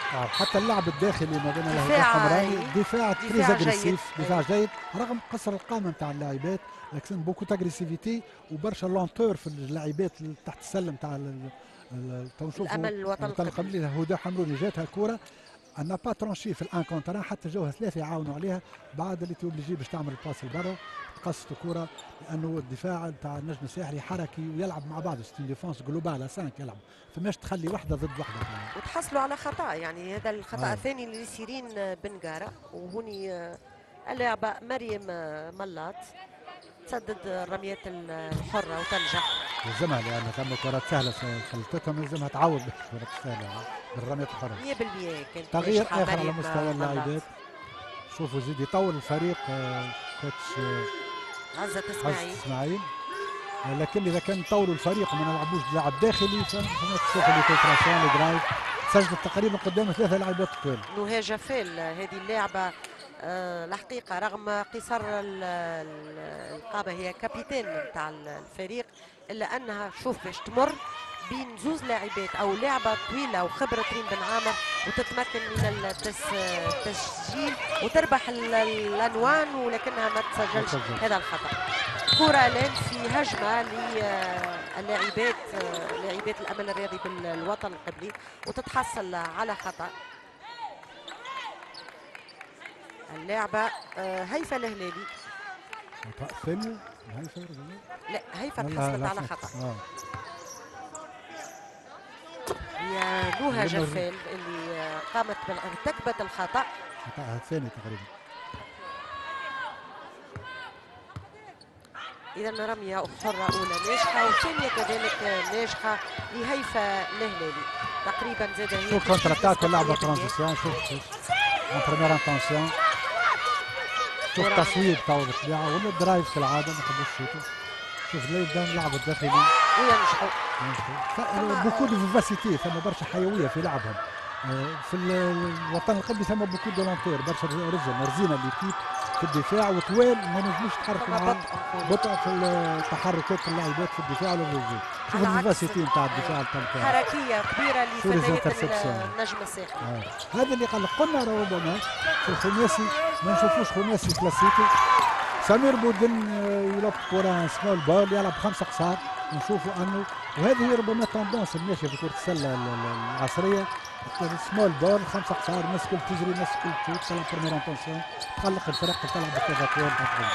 آه حتى اللعب الداخلي ما بين الهلال دفاع الحمراني أي. دفاع دفاع تريز جيد. اجريسيف دفاع أي. جيد رغم قصر القامه نتاع اللاعبات، لكن بوكو تاغريسيفيتي وبرشا لونتور في اللاعبات اللي تحت السلم تاع ال- ال- تو نشوفوا الامل الوطن القبلي. القبلي. هدى حمروني جاتها كوره انا با ترونشي في الان كونتر حتى جوها ثلاثه يعاونوا عليها بعد اللي توبليجي باش تعمل الباس لبرا تقصت الكره، لانه الدفاع نتاع النجم الساحلي حركي ويلعب مع بعض ستين ديفونس جلوبال خمسة يلعب فماش تخلي وحده ضد وحده. وتحصلوا على خطا، يعني هذا الخطا آه. الثاني لسيرين بنقاره. وهوني آه، اللاعبه مريم آه، ملاط تسدد الرميات الحره وتنجح. يلزمها لان ثم كرات سهله خلطتهم يلزمها تعوض بالكرات السهله بالرميات الحره. مية بالمية كانت تغيير ناجحة اخر على مريم مستوى ملاط. اللاعبات. شوفوا زيد يطول الفريق آه، كوتش آه، عزة عز اسماعيل. اسماعيل، آه، لكن اذا كان طولوا الفريق وما نلعبوش لعب داخلي فما تشوف اللي فلتراسيون الدرايف سجلت تقريبا قدام ثلاثه لاعبات طوال. نهى جفال هذه اللاعبة آه، الحقيقة رغم قصر ال- ال- القامة هي كابيتان نتاع الفريق، إلا أنها شوف باش تمر بين زوز لاعبات أو لاعبة طويلة وخبرة ريم بن عامر وتتمكن من التس- التسجيل وتربح ال- الأنوان ولكنها ما تسجلش تسجل. هذا الخطأ. كرة الآن في هجمة للاعبات لاعبات الأمل الرياضي بالوطن القبلي وتتحصل على خطأ. اللعبة آه، هيفا الهلالي. الثاني هيفا رجل. لا هيفا لا، تحصلت لا، على لا، خطأ. آه. يا نهى لأنه- جفال اللي آه، قامت بال- ارتكبت الخطأ. خطأها الثاني تقريبا. إذا رمية حرة أولى ناجحة والثانية كذلك آه، ناجحة لهيفا الهلالي. تقريبا زاد هي شوف كونتر اتاك اللعبه مية بالمية. ترانزيسيون شوف شوف اون بروميير انتونسيون شوف التصويب تو بالطبيعه ولا الدرايف كالعاده ما يحبوش يشوتوا. شوف لا يبدا اللعب الداخلي وينجحوا. بوكو دو فيفاسيتي ثم برشا حيويه في لعبهم. آه، في ال- الوطن القبلي ثم بوكو دو لونتير برشا رجل مرزينه ليكيب في الدفاع وطوال ما نجموش يتحركوا ثم معاه بطء نقول. بطء في التحركات اللاعبات في الدفاع والهجوم. شوف على عكس- الفيفاسيتي نتاع الدفاع نتاع حركية كبيرة شو les لفتيات interceptions. النجم الساحلي. آه. هذا اللي قال قلنا ربما في الخماسي ما نشوفوش خماسي كلاسيكي. سمير بودن آه، يلعب كرة سمول بول يلعب خمسة قصار ونشوفوا انه وهذه هي ربما تندونس الماشيه في كرة السلة ال- ال- العصرية. سمول بول خمسة قصار الناس الكل تجري الناس الكل تشوت تلعب بروميير انتونسيون تقلق الفرق تلعب بالثلاثة طوال.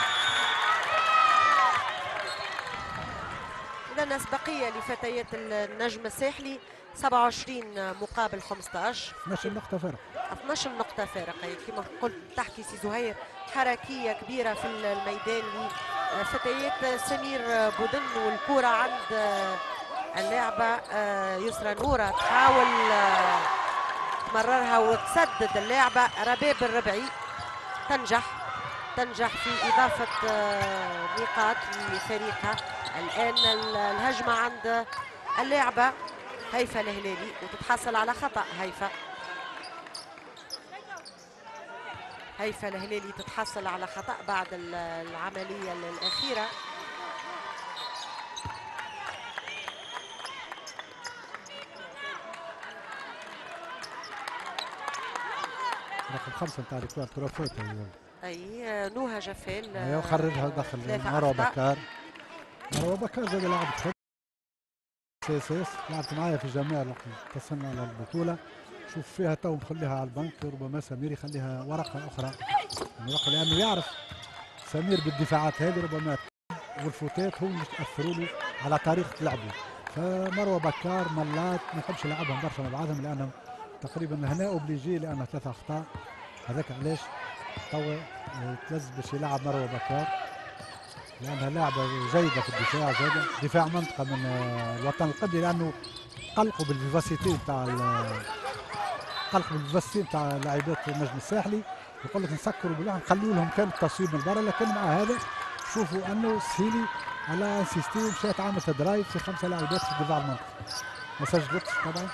إذا أسبقية لفتيات النجم الساحلي سبعة وعشرين مقابل خمسة عشر. اثناش نقطة فرق. اثناش نقطة فارق. كما قلت تحكي سي زهير حركية كبيرة في الميدان لفتيات سمير بودن والكرة عند اللاعبة يسرى نورة تحاول تمررها وتسدد اللاعبة رباب الربعي تنجح تنجح في إضافة نقاط لفريقها. الآن الهجمة عند اللاعبة هيفا الهلالي وتتحصل على خطأ. هيفا هيفا الهلالي تتحصل على خطأ بعد العملية الأخيرة. رقم خمسة نتاع الكوار كرافوت. أي نوها جفال ايوه خرجها داخل ثلاثة مروه أخطاء. بكار. مروه بكار زاد لاعب سي اس اس لعبت معايا في الجامعه اتصلنا على البطوله. شوف فيها تو مخليها على البنك ربما سمير يخليها ورقه اخرى ورقه لانه يعرف سمير بالدفاعات هذه ربما والفوتات هم اللي تاثروا له على طريقه لعبه. فمروه بكار ملات ما يحبش يلعبهم برشا مع بعضهم لانهم تقريبا هنا اوبليجي لانه ثلاثه اخطاء. هذاك علاش توا تلز باش يلعب مروه بكار لانها لاعبه جيده في الدفاع زاده دفاع منطقه من الوطن القبلي لانه قلقوا بالفيفاسيتي نتاع قلقوا بالفيفاسيتي نتاع لاعبات النجم الساحلي. يقول لك نسكروا بالله نخلوا لهم كان التصويب من برا لكن مع هذا شوفوا انه سيلي على انسيستي مشات عملت درايف في خمسه لاعبات في الدفاع المنطقي ما سجلتش طبعا.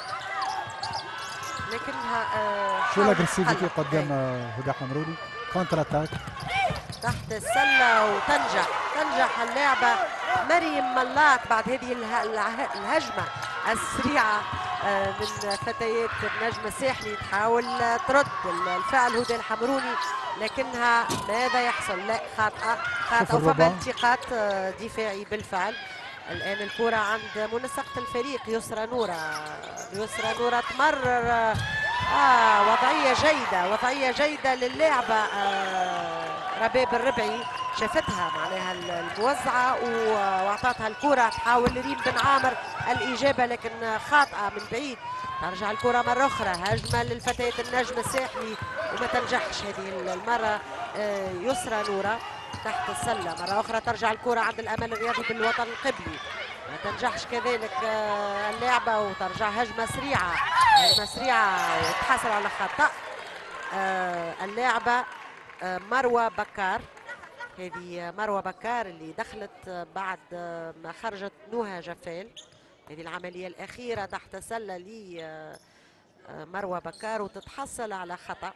لكنها آه شو الاجريسيفيتي قدام هدى حمروني كونتر اتاك تحت السله وتنجح تنجح اللاعبة مريم ملاك بعد هذه الهجمة السريعة من فتيات النجم الساحلي تحاول ترد الفعل هدى الحمروني، لكنها ماذا يحصل؟ لا، خاطئة خاطئة وفما التقاط دفاعي بالفعل. الآن الكرة عند منسقة الفريق يسرى نورة. يسرى نورة تمرر آه وضعية جيدة، وضعية جيدة للاعبة آه رباب الربعي، شافتها معناها الموزعة واعطتها الكرة، تحاول ريم بن عامر الإجابة لكن خاطئة من بعيد. ترجع الكرة مرة أخرى، هجمة للفتيات النجم الساحلي وما تنجحش هذه المرة. آه يسرى نورة تحت السلة مرة أخرى، ترجع الكرة عند الأمل الرياضي بالوطن القبلي، ما تنجحش كذلك اللعبة وترجع هجمة سريعة، هجمة سريعة وتحصل على خطأ اللاعبة مروة بكار. هذه مروة بكار اللي دخلت بعد ما خرجت نهى جفال. هذه العملية الأخيرة تحت السلة لمروة بكار وتتحصل على خطأ.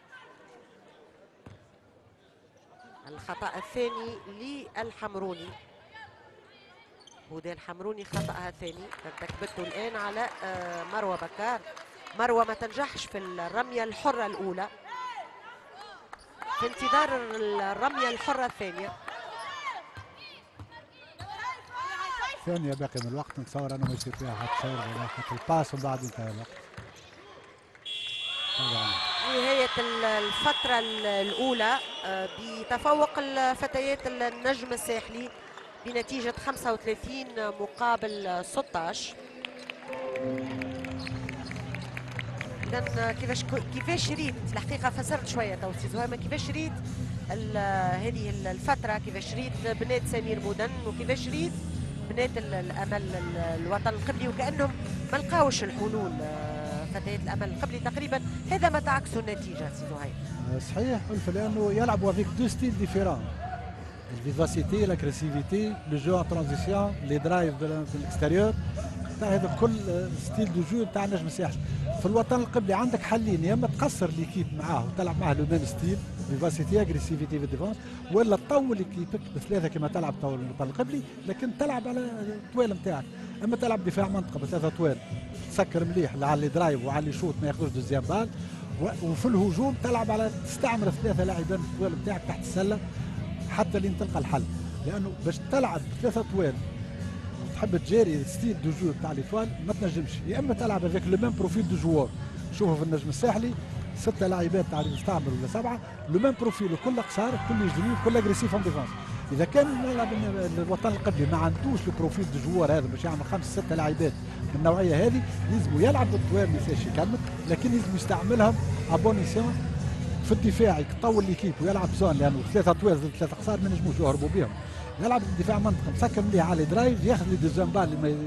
الخطأ الثاني للحمروني، هدى الحمروني خطأها الثاني ارتكبته الآن على مروة بكار. مروة ما تنجحش في الرمية الحرة الأولى، في انتظار الرمية الحرة الثانية. ثانية باقي من الوقت، نتصور أنه ما يصير فيها حتى شيء ولا حتى الباس ومن بعد انتهى الوقت. نهاية الفترة الأولى بتفوق الفتيات النجم الساحلي بنتيجة خمسة وثلاثين مقابل ستة عشر. إذا كيفاش كيفاش ريت الحقيقة فسرت شوية تو سي زهير، كيفاش ريت هذه الفترة، كيفاش ريت بنات سمير مدن وكيفاش ريت بنات الأمل الوطن القبلي، وكأنهم ما لقاوش الحلول. فتيات الامل القبلي تقريبا هذا ما تعكسه النتيجه سي زهير. صحيح ألف، لانه يلعبوا افيك دو ستيل ديفيرون، الفيفاسيتي، لاغريسيفيتي، لو جو ان ترانزيسيون، لي درايف في الاكستيريور، تاع هذا كل ستيل دو جو تاع النجم الساحلي. في الوطن القبلي عندك حلين، يا اما تقصر ليكيب معاه وتلعب معاه لو ميم ستيل فيفاسيتي اغريسيفيتي في الديفونس، ولا تطول ليكيبك بثلاثه كما تلعب تو الوطن القبلي لكن تلعب على الطوال نتاعك. اما تلعب دفاع منطقه بثلاثه طوال تسكر مليح على اللي درايف وعلى اللي شوط ما ياخذوش دوزيام بال، وفي الهجوم تلعب على تستعمل ثلاثه لاعبين الطوال نتاعك تحت السله حتى لين تلقى الحل. لانه باش تلعب ثلاثه طوال تحب تجاري ستيل دو جو تاع ليتوال ما تنجمش، يا اما تلعب افيك لو ميم بروفيل دو جوار. شوفوا في النجم الساحلي سته لاعبات تاع المستعمر ولا سبعه لو ميم بروفيل، كل قصار كل يجري كل اغريسيف اون ديفونس. اذا كان الوطن القبلي ما عندوش البروفيل دو جوار هذا باش يعمل خمس ست لاعبات من النوعيه هذه، لازم يلعب بالطوال ما يساش يكمل، لكن لازم يستعملهم ابونيسيون في الدفاع، يطول ليكيب ويلعب زون، لانه ثلاثه طوال ضد ثلاثه قصار ما نجموش يهربوا بهم. يلعب الدفاع منطقه مسكر مليح على درايف، ياخذ لي دوزيام بال اللي ما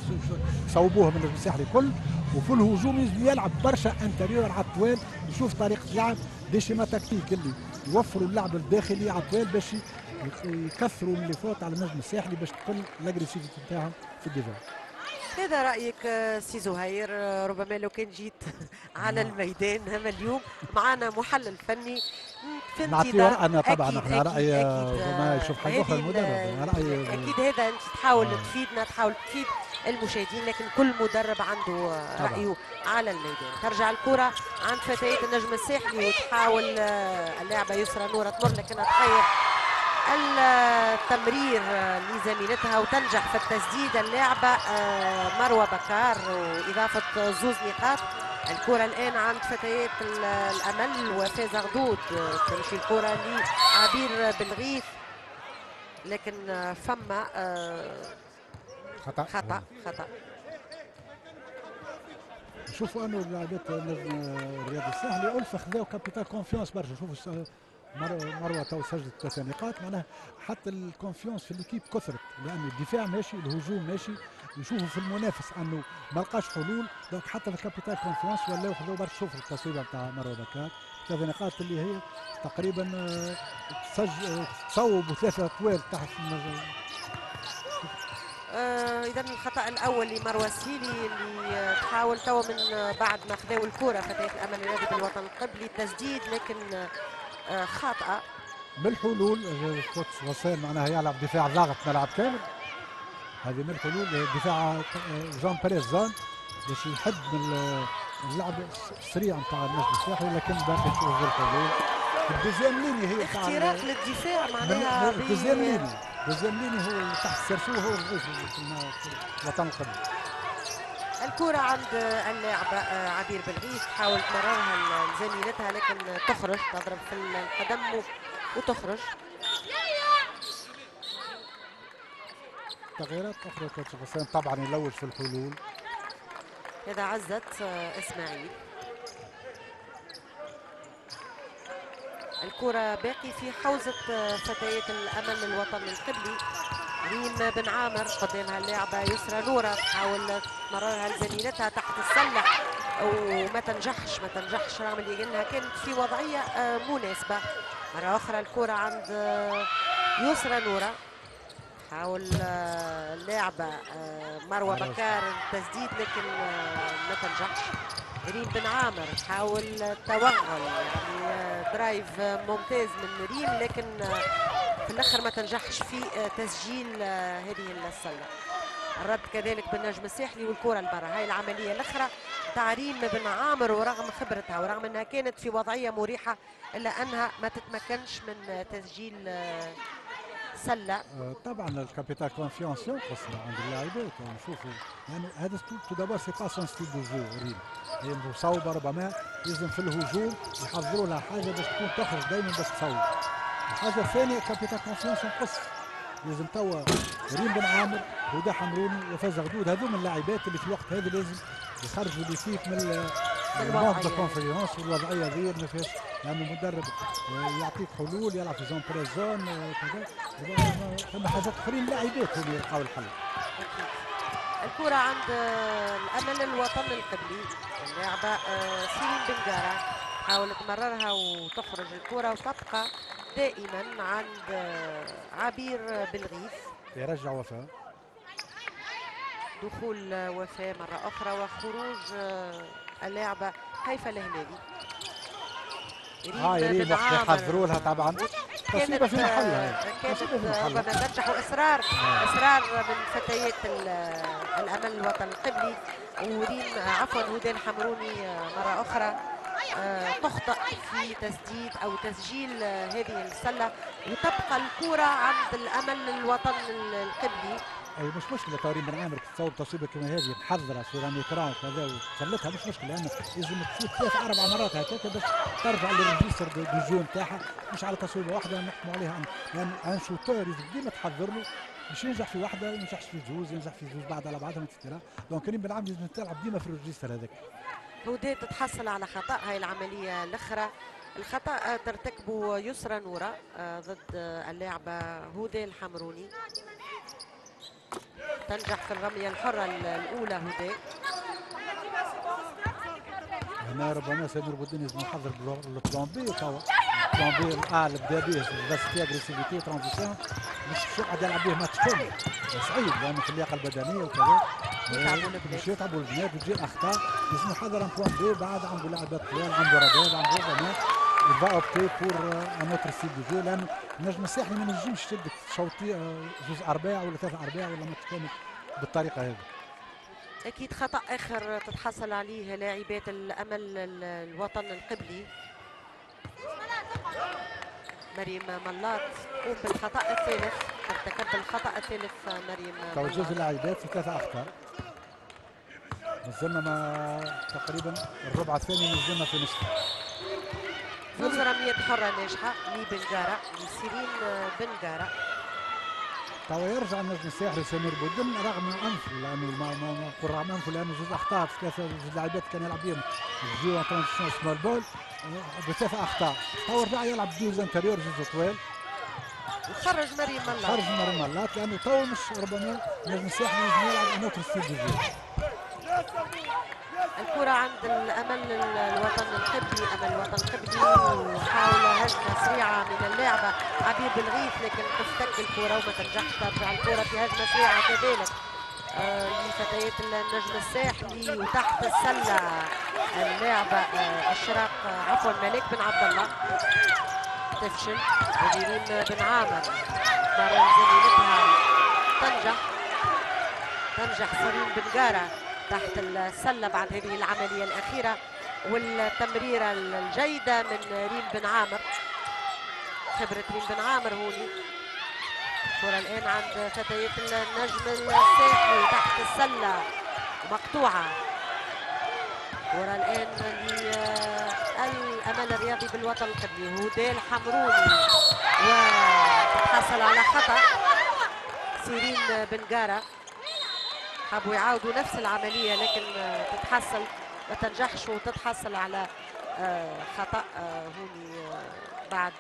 يصوبوها من الساحل الكل، وفي الهجوم لازم يلعب برشا انتريور على الطوال، يشوف طريقه لعب دي شيما تكتيك اللي يوفروا اللعب الداخلي على الطوال باش يكثروا اللي فوت على النجم الساحلي باش تقل الاجريسيفيتي نتاعهم في الدفاع. هذا رايك سي زهير، ربما لو كان جيت على الميدان هذا اليوم معنا محلل فني في انتظار. انا طبعا احنا راي ما يشوف حاجه اخرى المدرب، رايي اكيد هذا انت تحاول آه. تفيدنا، تحاول تفيد المشاهدين، لكن كل مدرب عنده رايه على الميدان. ترجع الكره عند فتيات النجم الساحلي وتحاول اللاعبه يسرى نورة تمر لكنها تخير التمرير لزميلتها وتنجح في التسديد اللاعبة مروة بكار وإضافة زوز نقاط. الكرة الآن عند فتيات الأمل وفاز غدود، تمشي الكرة لعبير بالغيث لكن فما خطأ خطأ خطأ. نشوفوا أنه لاعبات الرياض الساحلي ألفا خذاو كابيتال كونفيونس برشا. شوفوا مروه تو سجلت ثلاث نقاط، معناها حتى الكونفيونس في الكيب كثرت، لانه الدفاع ماشي الهجوم ماشي، يشوفوا في المنافس انه ما لقاش حلول، دونك حتى في الكابيتال كونفيونس ولاو خذوا برشا. شوفوا التصويبه نتاع مروه بكار ثلاث نقاط اللي هي تقريبا تسجل تصوبوا ثلاثه طوال تحت المجال. آه اذا الخطا الاول لمروه سيلي اللي تحاول تو من بعد ما خذاو الكره فتيات الامل الرياضي بالوطن القبلي تسديد لكن آه خاطئه. بالحلول كوتش غسان معناها يلعب دفاع ضاغط ملعب كامل. هذه من الحلول دفاع جون بيريز زان باش يحد من اللعب السريع نتاع النجم الساحلي، لكن باقي توجه الحلول. الدوزيام ليني هي اختراق للدفاع معناها الدوزيام ليني الدوزيام ليني هو اللي تحت السرسو، هو الرئيس في الوطن القديم. الكرة عند اللاعبة عبير بالغيث، تحاول تمررها لزميلتها لكن تخرج، تضرب في القدم وتخرج. تغييرات أخرى كوتش غسان طبعا يلوج في الحلول. هذا عزت إسماعيل. الكرة باقي في حوزة فتيات الأمل الوطن القبلي. ريم بن عامر قدامها اللاعبة يسرى نورة، تحاول تمررها لزميلتها تحت السلة وما تنجحش ما تنجحش رغم اللي انها كانت في وضعية مناسبة. مرة أخرى الكرة عند يسرى نورة، تحاول اللاعبة مروة بكار التسديد لكن ما تنجحش. ريم بن عامر تحاول توغل، يعني درايف ممتاز من ريم لكن في الاخر ما تنجحش في تسجيل هذه السله. الرد كذلك بالنجم الساحلي والكره لبرا. هاي العمليه الاخرى تاع ريم بن عامر ورغم خبرتها ورغم انها كانت في وضعيه مريحه الا انها ما تتمكنش من تسجيل سله. طبعا الكابيتال كونفيونس ينقص عند اللاعبات، نشوفوا يعني هذا تو دابور سي با سون ستيل دو جو. ريم هي مصوبه ربما لازم في الهجوم يحضروا لها حاجه باش تكون تخرج دائما باش تصوب. الحاجه الثانيه كابيتال كونفيونس ينقص، لازم توا ريم بن عامر هدى حمروني وفاز غدود هذوما اللاعبات اللي في الوقت هذا لازم يخرجوا ليكيب من المونك دو كونفيونس والوضعيه هذه ما فيهاش، لانه يعني المدرب يعطيك حلول يلعب في زون بريزون كذا، ثم حاجات اخرين لاعبات هم يلقاو الحل. الكرة عند الأمل الوطن القبلي، اللاعبة سيرين بنجارة حاول تمررها وتخرج الكرة وتبقى دائما عند عبير بالغيث. يرجع وفاء، دخول وفاء مرة أخرى وخروج اللاعبة هيفا الهلالي. اه يا ريم وقت يحضروا لها طبعا تصيبه في محلها، كانت ربما تنجح اصرار آه. اصرار من فتيات الامل الوطن القبلي. وريم عفوا هدى الحمروني مره اخرى آه تخطئ في تسديد او تسجيل هذه السله وتبقى الكره عند الامل الوطن القبلي. اي مش مشكله تورين بن عامر تصور تصويبه كما هذه محضره سيران ايكران وكذا وسلتها مش مشكله، لانه لازم تفوت ثلاث اربع مرات هكاك باش ترجع للريجستر دو جو نتاعها، مش على تصويبه واحده نحكموا عليها. لان ان شوتور لازم ديما تحضر له باش ينجح في واحده، ما ينجحش في جوز، ينجح في جوز بعد على بعضهم اكسترا. دونك كريم بن عامر لازم تلعب ديما في الريجستر هذاك. هدى تتحصل على خطا. هاي العمليه الاخرى الخطا ترتكبه يسرى نوره ضد اللاعبه هدى الحمروني. تنجح في الرمية الحرة الأولى هدى. هنا ربما سيدنا البودين لازم يحضر البلان بي توا، البلان بي الأعلى بدا به فاسيتي أغريسيفيتي ترانزيسيون باش يقعد يلعب به ماتش كامل صعيب لأنه في اللياقة البدنية وكذا باش يتعبوا البنات وتجي الأخطاء. لازم يحضر ان بلان بي بعد عنده لاعبات طوال، عنده رباب، عنده ربما il va opter pour un autre style de jeu. لأنه النجم الساحلي ما نجمش تبدا تشوطي جوز أرباع ولا ثلاثة أرباع ولا ماتش كامل بالطريقة هذه. أكيد خطأ آخر تتحصل عليه لاعبات الأمل الوطن القبلي. مريم ملاط تقوم بالخطأ الثالث، ترتكب الخطأ الثالث مريم ملاط. توجه اللاعبات في ثلاثة أخطاء. نزلنا ما تقريبا الربع الثاني نزلنا في نصف. فوز رمية حرة ناجحة لبنجارة لسيرين بنجارة. توا يرجع النجم الساحلي سمير بودن رغم انفه، لانه ما ما نقول رغم انفه لانه جوز اخطاء في ثلاثه جوز لاعبات كان يلعب بهم جو ترانزيسيون سمول بول بثلاثه اخطاء. توا رجع يلعب جوز انتريور جوز طويل وخرج مريم ملاط. خرج مريم ملاط لانه توا مش ربما النجم الساحلي لازم يلعب انوتر ستيل دو جو. الكرة عند الأمل الوطن القبلي، أمل الوطن القبلي وحاول هجمة سريعة من اللاعبة عبير بالغيث لكن تفتك الكرة وما تنجحش ترجع الكرة في هجمة سريعة كذلك لفتيات آه النجم الساحلي. وتحت السلة اللاعبة آه الشراق آه عفوا ملك بن عبد الله. تفشل. ريم بن عامر مرة زميلتها تنجح تنجح سيرين بنقارة تحت السلة بعد هذه العملية الأخيرة والتمريرة الجيدة من ريم بن عامر. خبرة ريم بن عامر هوني. الكرة الآن عند فتيات النجم الساحلي تحت السلة مقطوعة. كرة الآن للأمل الرياضي بالوطن القبلي هدى الحمروني وتتحصل على خطأ سيرين بنقارة. حبوا يعاودوا نفس العملية لكن تتحصل ما تنجحش وتتحصل على خطأ هوني بعد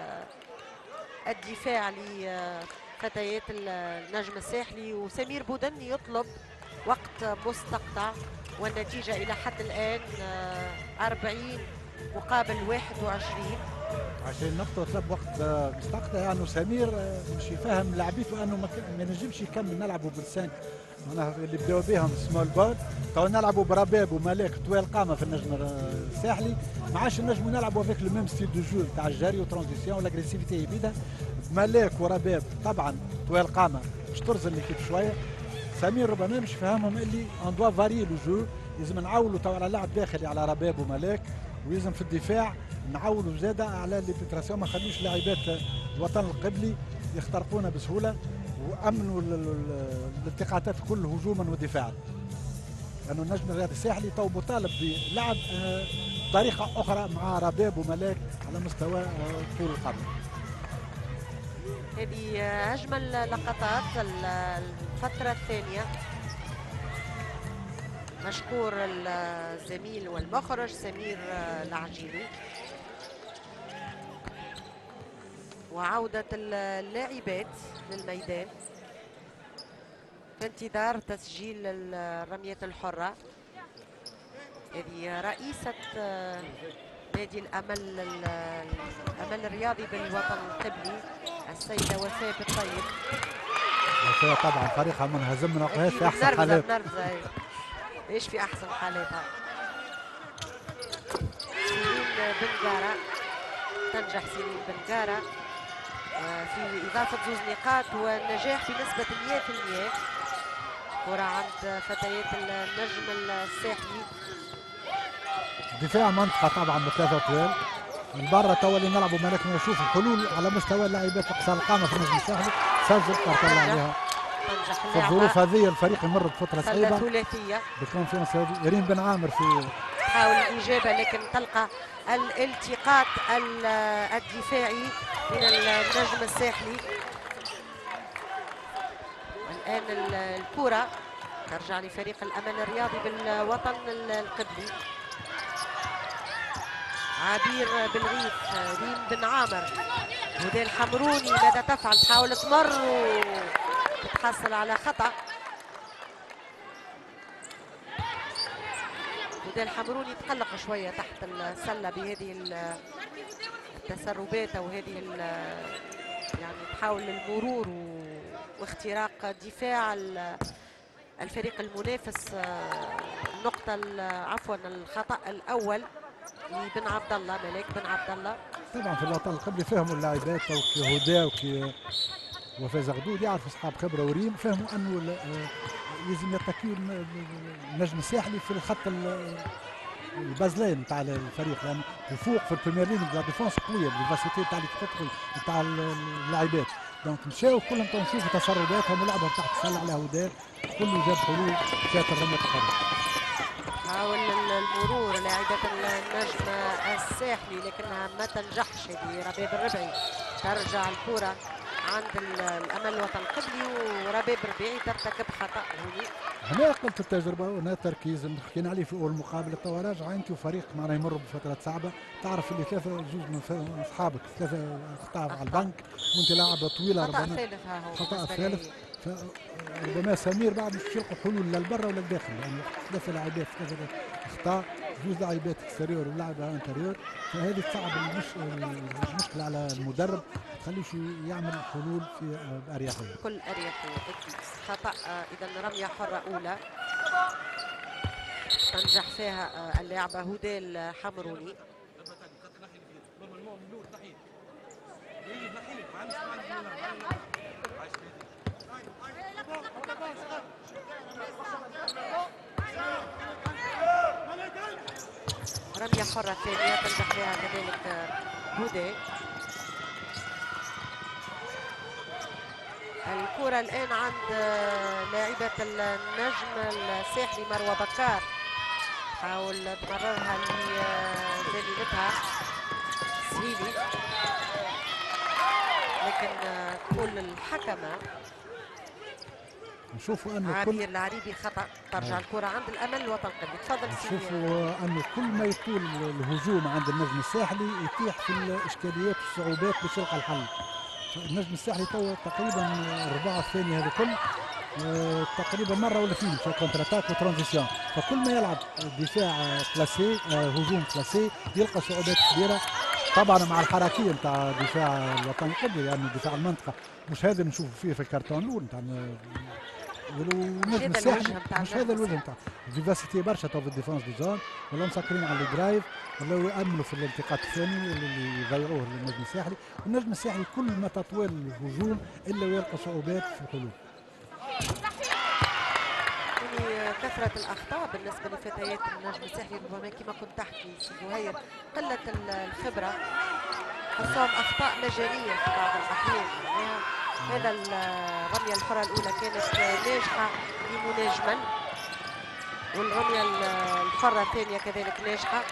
الدفاع لفتيات النجم الساحلي. وسمير بودني يطلب وقت مستقطع والنتيجة إلى حد الآن أربعين مقابل واحد وعشرين. عشان النقطة طلب وقت مستقطع يعني سمير مش يفهم لاعبيته انه ما نجمش يكمل نلعبوا بالسانك معناها اللي بداوا بهم سمول بول. تو نلعبوا برباب وملاك طويل قامة في النجم الساحلي ما عادش نجموا نلعبوا افيك لو ميم ستيل دو جو تاع الجري وترانزيسيون والاغريسيفيتي يبيدها. ملاك ورباب طبعا طويل قامة باش ترزل ليكيب شوية. سمير ربما مش فاهمهم اللي ان دوا فاري لو جو لازم نعولوا تو على لعب داخلي على رباب وملاك ولازم في الدفاع نعولوا زاده على لي بيتراسيون ما نخليوش لاعبات الوطن القبلي يخترقونا بسهوله وامنوا الالتقاطات الكل هجوما ودفاعا. لانه النجم الرياضي الساحلي تو مطالب بلعب طريقه اخرى مع رباب وملاك على مستوى طول القامه. هذه اجمل لقطات الفتره الثانيه. مشكور الزميل والمخرج سمير العجيبي. وعودة اللاعبات للميدان في انتظار تسجيل الرمية الحرة. هذه رئيسة نادي الأمل الأمل الرياضي بالوطن القبلي السيدة وفاء بالطيب. وفاء طبعا فريقها منهزم وقعت في أحسن حالات. ايش في احسن حالاتها. سيرين بنقارة تنجح سيرين بنقارة في اضافه زوج نقاط والنجاح بنسبه مئة بالمئة. كرة عند فتيات النجم الساحلي. دفاع منطقه طبعا بثلاثه طوال من برا توا اللي نلعبوا مالك نشوف الحلول على مستوى اللاعبات اقصى القامه في النجم الساحلي. سجل طلع عليها في الظروف هذه الفريق يمر بفتره صعيبه. ثلاثيه بالكونفيونس هذه. ريم بن عامر في تحاول الاجابه لكن تلقى الالتقاط الدفاعي من النجم الساحلي. الان الكره ترجع لفريق الامل الرياضي بالوطن القبلي. عبير بالغيث ريم بن عامر هدى الحمروني ماذا تفعل؟ تحاول تمر وتتحصل على خطأ. هدى الحمروني تقلق شوية تحت السلة بهذه التسربات أو هذه يعني تحاول المرور واختراق دفاع الفريق المنافس. النقطة عفوا الخطأ الأول لبن عبد الله ملاك بن عبد الله. طبعا في الوطن القبلي فهموا اللاعبات وكي هدى وكي وفاء زغدود يعرفوا اصحاب خبره وريم فهموا انه لازم يتكيوا النجم الساحلي في الخط البازلين نتاع الفريق لان الفوق في البريمير ليج لا ديفونس قويه بالفاسيتي نتاع اللي تدخل نتاع اللاعبات. دونك مشاو كلهم نشوفوا تسرباتهم ولعبهم تحت السله على هدى كله جاب حلول جات الرميه القريبه. حاول المرور لاعبة النجم الساحلي لكنها ما تنجحش. هذه رباب الربعي ترجع الكرة عند الأمل الوطن القبلي ورباب الربيعي ترتكب خطأ هوني. هنا قلت التجربة وهنا التركيز اللي حكينا عليه في أول مقابلة توا راجع أنت وفريق معنا يمر بفترات صعبة. تعرف اللي ثلاثة جوج من أصحابك ثلاثة أخطاء على البنك وأنت لاعبة طويلة. خطأ ثالث ها هو خطأ ثالث. فربما سمير بعد مش يلقوا حلول لا لبرا ولا لداخل لأنه ثلاثة لاعبات ثلاثة أخطاء جوج لاعبات اكستيريور ولاعبة انتريور. فهذه تصعب المشكلة على المدرب تخليش يعمل حلول في بأريحية. بكل أريحية أكيد. خطأ إذا رمية حرة أولى تنجح فيها اللاعبة هدى الحمروني. رمية حرة ثانية تنجح بها كذلك هودي. الكرة الآن عند لاعبة النجم الساحلي مروة بكار، تحاول تمررها لزميلتها سهيلي، لكن تقول الحكمة نشوفوا انه عبير كل العريبي خطأ، ترجع الكرة عند الأمل الوطن القبلي. تفضل سيدي. نشوفوا انه كل ما يطول الهجوم عند النجم الساحلي يتيح في الاشكاليات والصعوبات باش يلقى الحل. النجم الساحلي تو تقريبا الرباعة الثانية هذا كل آه تقريبا مرة ولا اثنين في كونتر اتاك وترانزيسيون، فكل ما يلعب دفاع كلاسي آه هجوم كلاسي يلقى صعوبات كبيرة، طبعا مع الحركية نتاع دفاع الوطن القبلي، لأن يعني دفاع المنطقة مش هذا اللي نشوفوا فيه في الكرتون الأول نتاع والنجم الساحلي، مش هذا الوجه نتاع فيفاسيتي برشا تو في الديفونس دي زون، ولا مسكرين على الدرايف ولا يأملوا في الالتقاط الثاني اللي يضيعوه للنجم الساحلي. النجم الساحلي كل ما تطول الهجوم الا ويلقى صعوبات في الحلول. يعني كثرة الأخطاء بالنسبة لفتيات النجم الساحلي، ربما كما كنت تحكي سي زهير قلة الخبرة، خاصة أخطاء مجانية في بعض الأحيان. يعني هذا الرمية الحرة الأولى كانت ناجحة لمناجما، والرمية الحرة الثانية كذلك ناجحة.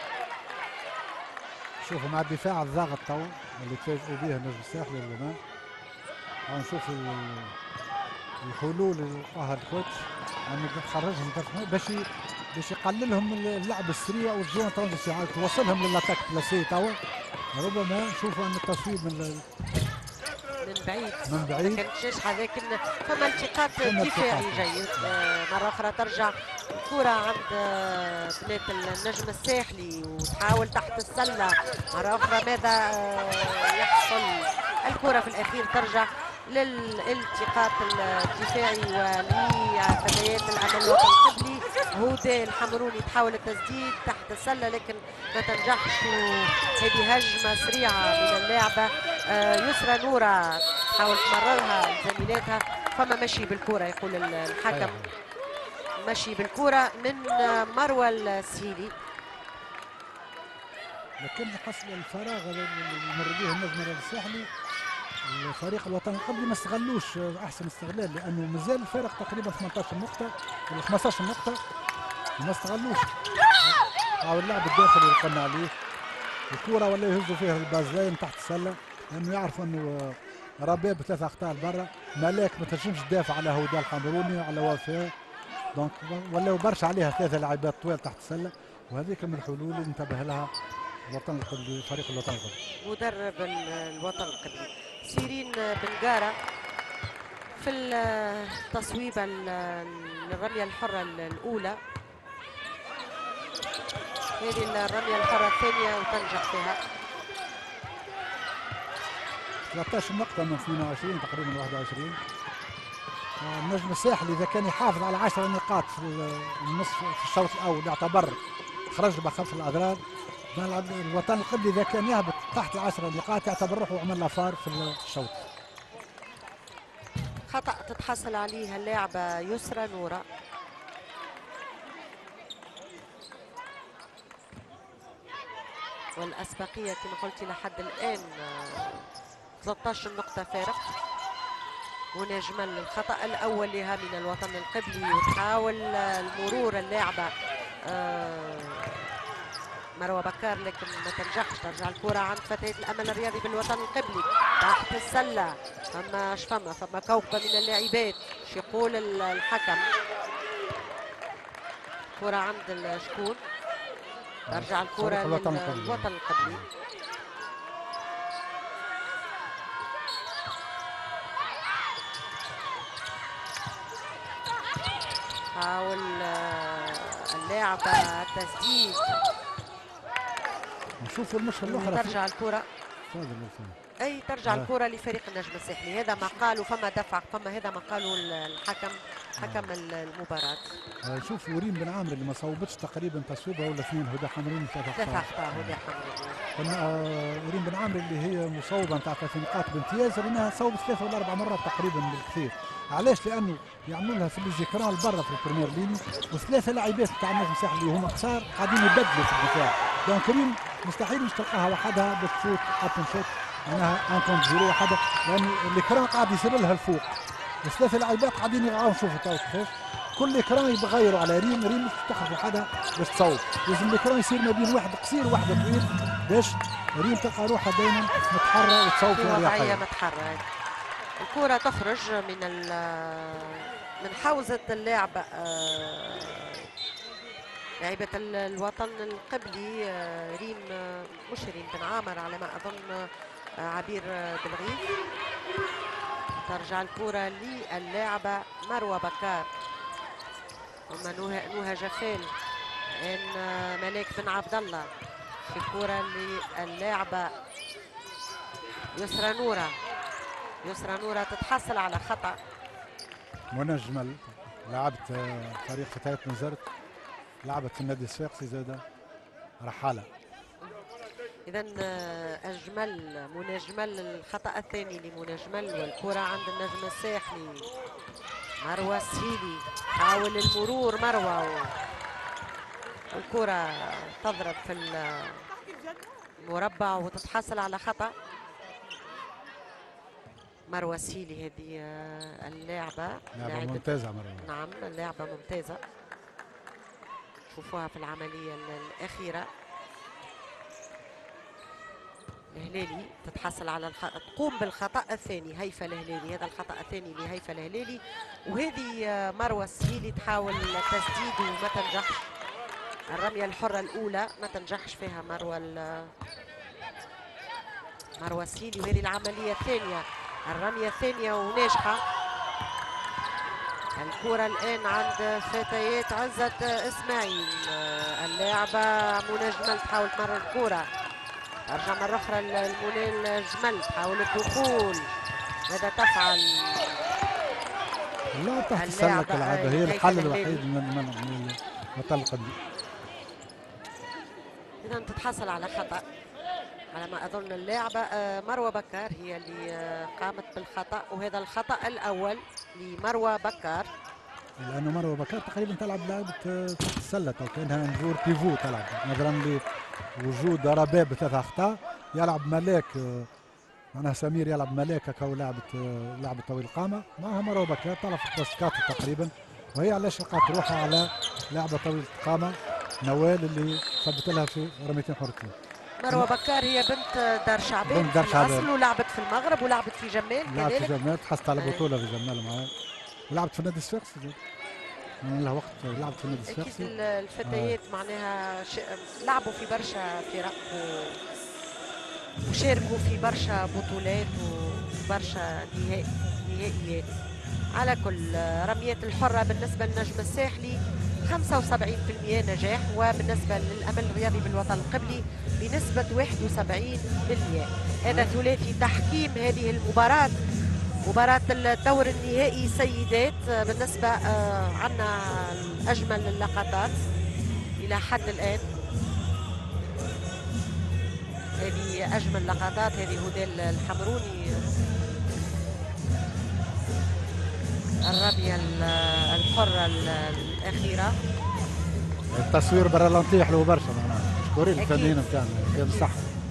شوفوا مع الدفاع الضاغط تو اللي تفاجئوا به النجم الساحلي اليوم، نشوف الحلول اللي لقاها الكوتش انه خرجهم باش باش يقللهم اللعب السريع والجون ترانزيسيون، توصلهم للاتاك بلاسي توا. ربما نشوفوا ان التصويب من من بعيد من بعيد كانت ناجحه، لكن فما التقاط دفاعي جيد. مره اخرى ترجع الكره عند بنات النجم الساحلي وتحاول تحت السله مره اخرى. ماذا يحصل؟ الكره في الاخير ترجع للالتقاط الدفاعي ولفتيات الامل الوطن القبلي. هودي الحمروني تحاول التسديد تحت السله لكن ما تنجحش، هذه هجمه سريعه من اللاعبه يسرى نورة تحاول تمررها لزميلاتها. فما مشي بالكره يقول الحكم، مشي بالكره من مروه السهيلي. لكن حصل الفراغ اللي مر به النجم الساحلي، الفريق الوطني القبلي ما استغلوش احسن استغلال، لانه مازال الفارق تقريبا ثمانية عشر نقطه ولا خمسة عشر نقطه وما استغلوش. او اللعب الداخلي اللي قلنا عليه الكره ولا يهزوا فيها البازلاين تحت السله، لانه يعرفوا انه رباب ثلاث اخطاء لبرا، ملاك ما تنجمش تدافع على هدى الحمروني وعلى وفاء، دونك ولاو برشا عليها ثلاثه لاعبات طوال تحت السله، وهذيك من الحلول اللي انتبه لها الوطن القبلي فريق الوطن القبلي. مدرب الوطن القبلي سيرين بنقارة في التصويبه للرميه الحره الاولى، هذه الرميه الحره الثانيه وتنجح فيها. ثلاثة عشر نقطة من اثنين وعشرين تقريبا واحد وعشرين. النجم الساحلي إذا كان يحافظ على عشر نقاط في النصف في الشوط الأول يعتبر خرج بخف الأضرار. الوطن القبلي إذا كان يهبط تحت العشر نقاط يعتبر روحه عمل لافار في الشوط. خطأ تتحصل عليه اللاعبة يسرى نورة. والأسبقية كما قلت لحد الآن ثلاثة عشر نقطة فارق. ونجمل الخطأ الأول لها من الوطن القبلي، وتحاول المرور اللاعبة مروة بكار لكن ما تنجحش. ترجع الكرة عند فتاة الأمل الرياضي بالوطن القبلي تحت السلة. فما شفما فما كوكبة من اللاعبات، شو يقول الحكم؟ كرة عند شكون؟ ترجع الكرة للوطن القبلي. حاول اللاعبة التسديد. نشوفوا المشكلة الأخرى ترجع الكرة أي ترجع آه. الكرة لفريق النجم الساحلي. هذا ما قالوا، فما دفع، فما هذا ما قالوا الحكم حكم المباراة. آه شوف وريم بن عامر اللي ما صوبتش تقريبا تصويبها ولا اثنين، هدى حمرين ثلاثة ثلاثة أخطاء. أخطاء هدى حمرين. كنا آه وريم بن عامر اللي هي مصوبة نتاع ثلاث نقاط بامتياز، لأنها صوبت ثلاثة ولا أربع مرات تقريبا بالكثير. علاش؟ لأنه يعملوا لها في الزيكران برا في البريمير ليني، وثلاثة لاعبات نتاع النجم الساحلي اللي هما قصار قاعدين يبدلوا في الدفاع. دونك ريم مستحيل مش تلقاها وحدها بتفوت ابن شوت معناها ان كونت زيرو وحدها، لأن الإكران قاعد يصير لها الفوق. وثلاثة لاعبات قاعدين يلعبوا، شوفوا تو كيفاش كل إكران يغيروا على ريم، ريم مش تخرج وحدها باش تصوب، لازم الإكران يصير ما بين واحد قصير وواحد طويل باش ريم تلقى روحها دائما متحرة وتصوب في في وضعية أريحية. متحرة. الكرة تخرج من من حوزة اللعب لاعبة الوطن القبلي ريم، مش ريم بن عامر على ما أظن، عبير بالغيث. ترجع الكرة للاعبة مروة بكار، ثم نهى نهى جفال، ان ملاك بن عبد الله. في الكرة للاعبة يسرى نورة، يسرى نورة تتحصل على خطأ. منى جمل لعبت فريق فتيات نزرت، لعبت في النادي الصفاقسي زاده رحالة. إذا أجمل منى جمل، الخطأ الثاني لمنى جمل، والكرة عند النجم الساحلي مروة السهيلي، حاول المرور مروة، والكرة تضرب في المربع وتتحصل على خطأ. مروة السهيلي هذه اللاعبة لاعبة ممتازة مروة. نعم اللاعبة ممتازة، شوفوها في العملية الأخيرة. الهلالي تتحصل على الخ... تقوم بالخطأ الثاني هيفا الهلالي، هذا الخطأ الثاني لهيفا الهلالي، وهذه مروة السهيلي تحاول التسديد وما تنجحش. الرمية الحرة الأولى ما تنجحش فيها مروة ال... مروة السهيلي، وهذه العملية الثانية، الرمية الثانية وناجحة. الكرة الآن عند فتيات عزت إسماعيل، اللاعبة منى جمل تحاول تمرر الكرة، أرجع مرة أخرى المنى جمل تحاول الدخول، ماذا تفعل؟ لا تحت تسلك العادة، هي الحل الوحيد من الوطن القبلي. إذا تتحصل على خطأ على ما أظن اللاعبة مروة بكار هي اللي قامت بالخطأ، وهذا الخطأ الأول لمروة بكار، لأنه مروة بكار تقريبا تلعب لعبة تحت السلة أو كأنها نجور بيفو تلعب، نظرا لوجود رباب بثلاث أخطاء. يلعب ملاك معناها سمير يلعب ملاك كو لعبة لعبة طويل القامة، معها مروة بكار تلعب في بلاستيكات تقريبا، وهي علاش لقات روحها على لعبة طويلة القامة نوال اللي ثبت لها في رميتين حرتين. مروة بكار هي بنت دار شعبان، بنت دار شعبان، ولعبت في المغرب ولعبت في جمال لعبت كذلك. في جمال، تحصلت على بطولة في جمال معاها، ولعبت في النادي الصفاقسي من لها وقت لعبت في النادي الصفاقسي. اكيد الفتيات آه. معناها ش... لعبوا في برشا فرق و... وشاركوا في برشا بطولات وبرشا نهائي... نهائيات. على كل رميات الحرة بالنسبة للنجم الساحلي خمسة وسبعين بالمئة نجاح، وبالنسبة للأمل الرياضي بالوطن القبلي بنسبة واحد وسبعين بالمئة. هذا ثلاثي تحكيم هذه المباراة، مباراة الدور النهائي سيدات. بالنسبة عنا أجمل اللقطات إلى حد الآن، هذه أجمل لقطات، هذه هدى الحمروني، الرمية الحرة الأخيرة. التصوير برلانتي حلو برشا معناها، مشكورين الفنانين نتاعنا كان صح.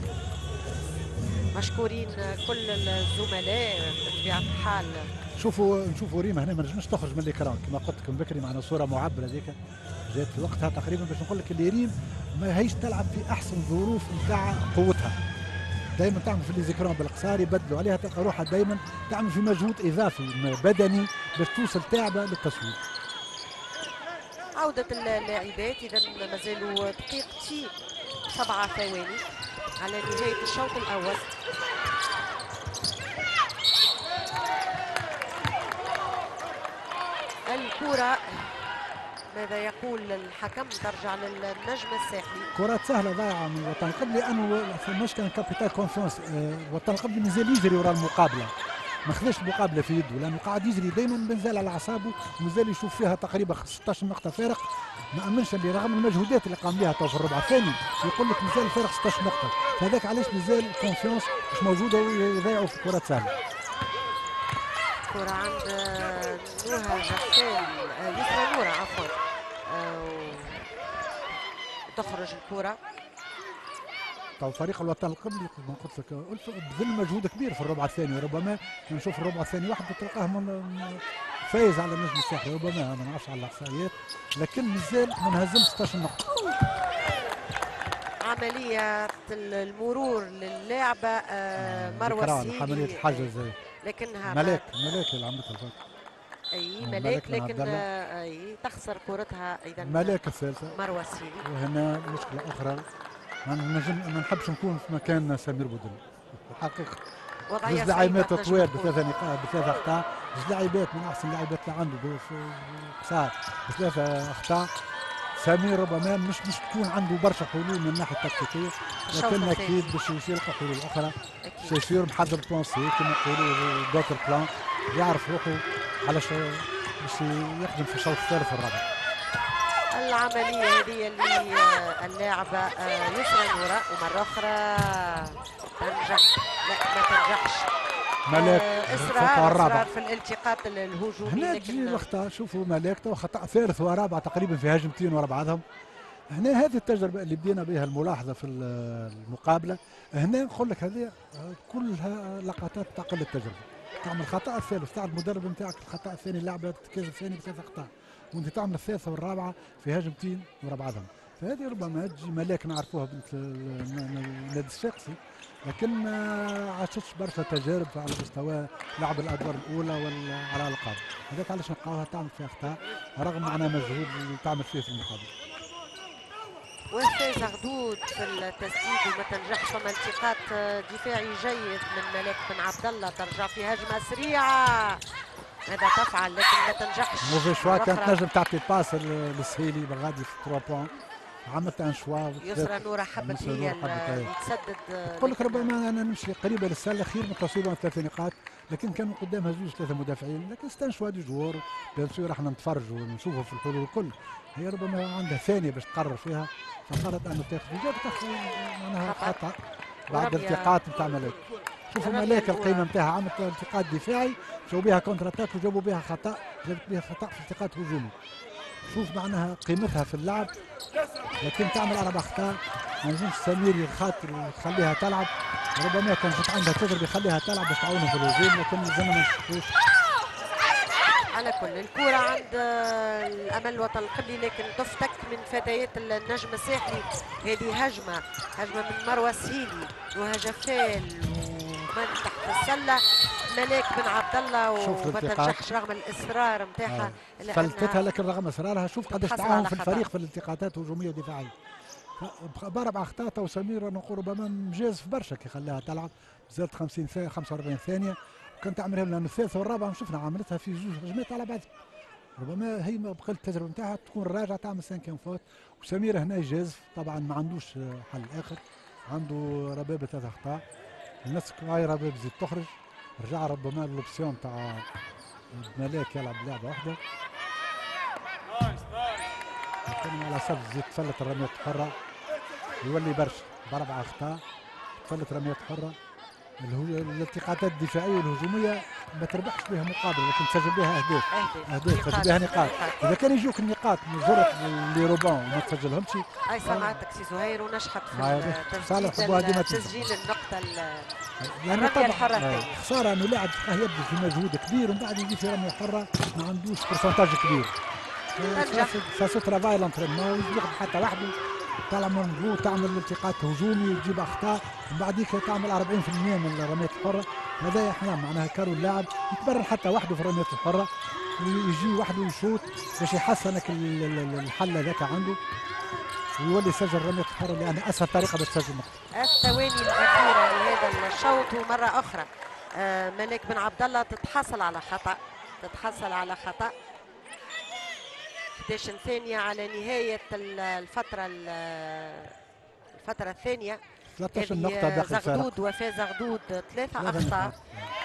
مشكورين كل الزملاء بطبيعة الحال. شوفوا نشوفوا ريما هنا ما نجمش تخرج من الإكران كما قلت لكم بكري، معنا صورة معبرة هذيك جات في وقتها تقريبا باش نقول لك اللي ريم ما هيش تلعب في أحسن ظروف نتاع قوتها. دائما تعمل في الإكران بالقصار يبدلوا عليها، تلقى روحها دائما تعمل في مجهود إضافي بدني باش توصل تعبة للتصوير. عودة اللاعبات، إذا مازالوا دقيقتين سبعة ثواني على نهاية الشوط الأول. الكرة ماذا يقول الحكم؟ ترجع للنجم الساحلي. كرات سهله ضايعه من الوطن القبلي، لانه فماش كان كابيتال كونفونس. الوطن القبلي مازال يجري وراء المقابله، ما خذاش المقابله في يده، لانه قاعد يجري دائما مازال على اعصابه ومازال يشوف فيها تقريبا ستاشر نقطه فارق. ما امنش اللي رغم المجهودات اللي قام بها تو في الربع الثاني يقول لك مازال الفارق ستاشر نقطه، فهذاك علاش مازال الكونفيونس مش موجوده ويضيعوا في الكرات سهله. كرة عند نوها غسال يسرى نورة عفوا تخرج الكرة. تو فريق الوطن القبلي كما قلت لك بذل مجهود كبير في الربع الثاني، ربما نشوف الربع الثاني واحد تلقاه فايز على النجم الساحلي، ربما ما نعرفش على الاحصائيات لكن مازال منهزم ستاشر نقطة. عملية المرور للاعبة مروة سيدي عملية الحجز لكنها ملاك ملاك اللي عملتها الفرق. اي ملاك لكن اي تخسر كرتها ايضا ملاك الثالثة مروة سيدي. وهنا مشكلة أخرى ما نجم ما نحبش نكون في مكان سمير بودن الحقيقة. وضعية جوج لاعبات طوال بثلاثة نقاط بثلاثة أخطاء، جوج لاعبات من أحسن اللاعبات اللي عنده في قصار بثلاثة أخطاء. سمير ربما مش مش تكون عنده برشا حلول من الناحية التكتيكية لكن أكيد باش يلقى حلول أخرى. سيسير محضر بلان سي كما يقولوا دوتر بلان، يعرف روحه علاش باش يخدم في الشوط الثالث والرابع. العملية هذه اللي اللاعبة يسرى نورة ومرة أخرى تنجح لا ما تنجحش. ملاك إصرار إصرار في الالتقاط الهجومي. هنا تجي الأخطاء. شوفوا ملاك تو خطأ ثالث ورابع تقريبا في هجمتين ورا بعضهم. هنا هذه التجربة اللي بدينا بها الملاحظة في المقابلة، هنا نقول لك هذه كلها لقطات تقل التجربة. تعمل خطأ الثالث تاع المدرب نتاعك، الخطأ الثاني اللاعب ترتكز الثاني بثلاث أخطاء وانت تعمل الثالثة والرابعة في هجمتين ورا بعضهم، فهذه ربما تجي ملاك نعرفوها بنت النادي الشاقسي لكن ما عاشتش برشا تجارب على مستوى لعب الادوار الاولى ولا على الالقاب، هذاك علاش نلقاوها تعمل فيها اخطاء رغم معناها مجهود اللي تعمل فيه في المقابله. وفاز غدود في التسديد وما تنجحش، ثم التقاط دفاعي جيد من ملاك بن عبد الله، ترجع في هجمه سريعه ماذا تفعل لكن ما تنجحش. موفي شوا كانت نجم تعطي باس للسهيلي بالغادي في ثلاثة بوان، عملت ان شوا. يسرى نورة حبت هي اللي تسدد. نقول لك ربما انا نمشي قريبه للسله خير من تصويبها ثلاث نقاط، لكن كانوا قدامها زوج ثلاثه مدافعين، لكن ستان شوا دي جوار بيان سور احنا نتفرجوا ونشوفوا في الحلول الكل، هي ربما عندها ثانيه باش تقرر فيها فقررت انه تاخذ جابت معناها خطا بعد التقاط نتاع ملاك. شوفوا ملاك القيمه نتاعها عملت التقاط دفاعي جابوا بها كونتر اتاك وجابوا بها خطا، جابت بها خطا في التقاط هجومي. شوف معناها قيمتها في اللعب لكن تعمل اربع اخطاء، ما نجمش سمير يخاطر ويخليها تلعب، ربما كان جات عندها تجربه يخليها تلعب باش تعاونهم في الهجوم لكن زعما ما نشوفوش. على كل الكرة عند الأمل الوطن القبلي لكن تفتك من فتيات النجم الساحلي. هذه هجمة هجمة من مروة سهيلي وهجفال ومن تحت السلة ملاك بن عبد الله وما تنجحش رغم الإصرار نتاعها. آه. فلتتها لكن رغم إصرارها شوف قداش تعاون في الفريق في الالتقاطات هجومية ودفاعية. باربع أخطاء وسمير نقول ربما مجاز في برشا كي خلاها تلعب، زادت خمسين ثانية خمسة وأربعين ثانية كانت تعملها لأن الثالثة والرابعة شفنا عملتها في زوج هجمات على بعض. ربما هي بقل التجربة نتاعها تكون راجعة تعمل سانكيام فوت، وسمير هنا يجاز طبعا ما عندوش حل آخر، عنده ربابة ثلاث أخطاء، الناس هاي ربابة تزيد تخرج، رجع ربما الأوبسيون تاع ملاك يلعب لعبة واحدة. لكن على أساس تزيد تفلت الرميات الحرة يولي برشا بأربع أخطاء، تفلت رميات حرة. الالتقاطات الدفاعيه والهجوميه ما تربحش بها مقابل لكن تسجل بها اهداف اهداف تسجل بها نقاط. اذا كان يجوك النقاط من جرة اللي روبان وما تسجلهمش اي سمعتك سي زهير ونشحت في التسجيل تسجيل النقطه الرميه الحره. خساره انه لاعب يبذل في مجهود كبير ومن بعد يجي في رميه حره ما عندوش برسنتاج كبير. سا ترافاي لونترينمون ياخذ حتى وحده طالع من الجو تعمل التقاط هجومي وتجيب اخطاء ومن بعديك تعمل أربعين بالمئة من الرميات الحره. هذا احيانا معناها كارو اللاعب يتبرر حتى وحده في الرميات الحره ويجي وحده ويشوط باش يحسنك الحل هذاك عنده ويولي يسجل الرميات الحره لان اسهل طريقه باش تسجل نقطه. الثواني الاخيره لهذا الشوط ومره اخرى آه ملاك بن عبد الله تتحصل على خطا تتحصل على خطا إحدى عشرة ثانية على نهاية الفترة الفترة الثانية. ثلاثة عشر نقطة باقي زغدود وفاز زغدود ثلاثة أخطاء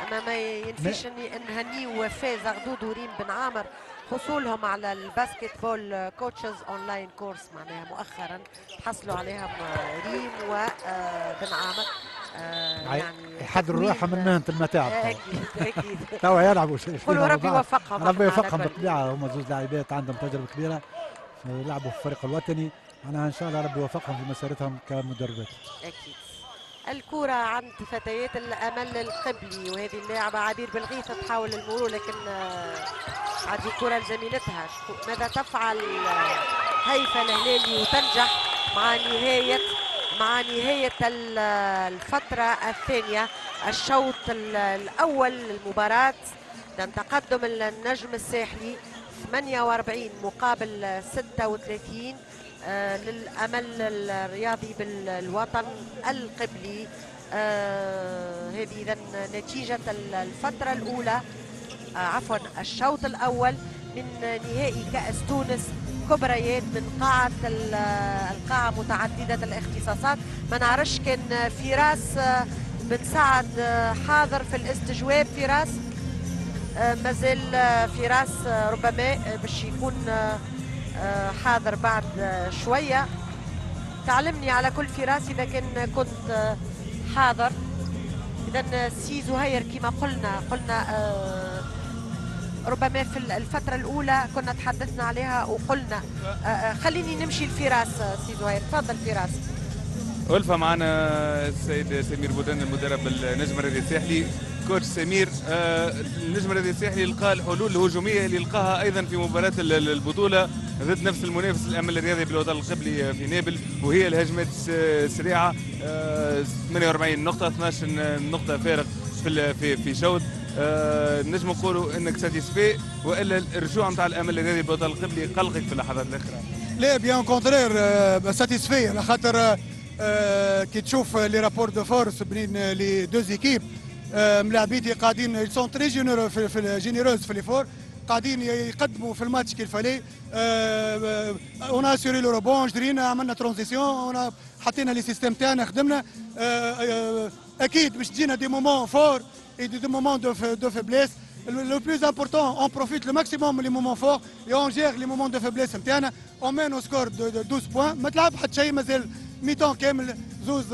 اما ما ينفيش اني نهنيو وفاء زغدود وريم بن عامر حصولهم على الباسكت بول كوتشز اونلاين كورس معناها مؤخرا تحصلوا عليهم ريم وبن عامر. آه يعني يحضروا روحهم من مهنه المتاعب. اكيد اكيد توا يلعبوا قولوا ربي يوفقهم. ربي يوفقهم بالطبيعه، هما زوج لاعبات عندهم تجربه كبيره يلعبوا في الفريق الوطني، معناها ان شاء الله ربي يوفقهم في مسيرتهم كمدربات. اكيد. الكرة عند فتيات الأمل القبلي، وهذه اللاعبة عبير بالغيث تحاول المرور لكن عادي كرة لزميلتها. ماذا تفعل هيفا الهلالي وتنجح مع نهاية مع نهاية الفترة الثانية الشوط الأول للمباراة. تقدم النجم الساحلي ثمانية وأربعين مقابل ستة وثلاثين آه للأمل الرياضي بالوطن القبلي. آه هذه إذن نتيجة الفترة الأولى آه عفوا الشوط الأول من نهائي كأس تونس كبريات من قاعة القاعة متعددة الاختصاصات. ما نعرفش كان فراس آه بن سعد آه حاضر في الاستجواب. فراس آه مازال آه فراس آه ربما آه باش يكون آه حاضر بعد شوية. تعلمني على كل فراس إذا كان كنت حاضر. إذا سي زهير كما قلنا قلنا ربما في الفترة الأولى كنا تحدثنا عليها وقلنا خليني نمشي لفراس. سي زهير تفضل. فراس ألفة معنا السيد سمير بودن المدرب النجم الرياضي الساحلي. كوتش سمير، آه النجم الرياضي الساحلي لقى الحلول الهجوميه اللي لقاها ايضا في مباراه البطوله ضد نفس المنافس الامل الرياضي بالوطن القبلي في نابل، وهي الهجمات السريعه. آه ثمانية وأربعين نقطه، اثناش نقطه فارق في في في شوط. آه نجم نقولوا انك ساتيسفي، والا الرجوع نتاع الامل الرياضي بالوطن القبلي يقلقك في اللحظات الاخيره؟ لا بيان كونترير ساتيسفي، على خاطر آه كي تشوف لي رابور دو فورس بين لي دو زيكيب ملاعبيتي قاعدين سون تري جينيروز في الجينيروز في ليفور، قاعدين يقدموا في الماتش كيف فالي. اون اسيوري لو روبون، جرينا عملنا ترانزيسيون، حطينا لي سيستيم تاعنا خدمنا. اكيد باش تجينا دي مومون فور اي دي مومون دو دو فيبليس. لو بلوز امبورتون اون بروفيت لو ماكسيموم لي مومون فور اي اون جير لي مومون دو فيبليس نتاعنا. اون مين او سكور دو اثناش بوان، ما تلعب حتى شيء، مازال ميتون كامل، زوز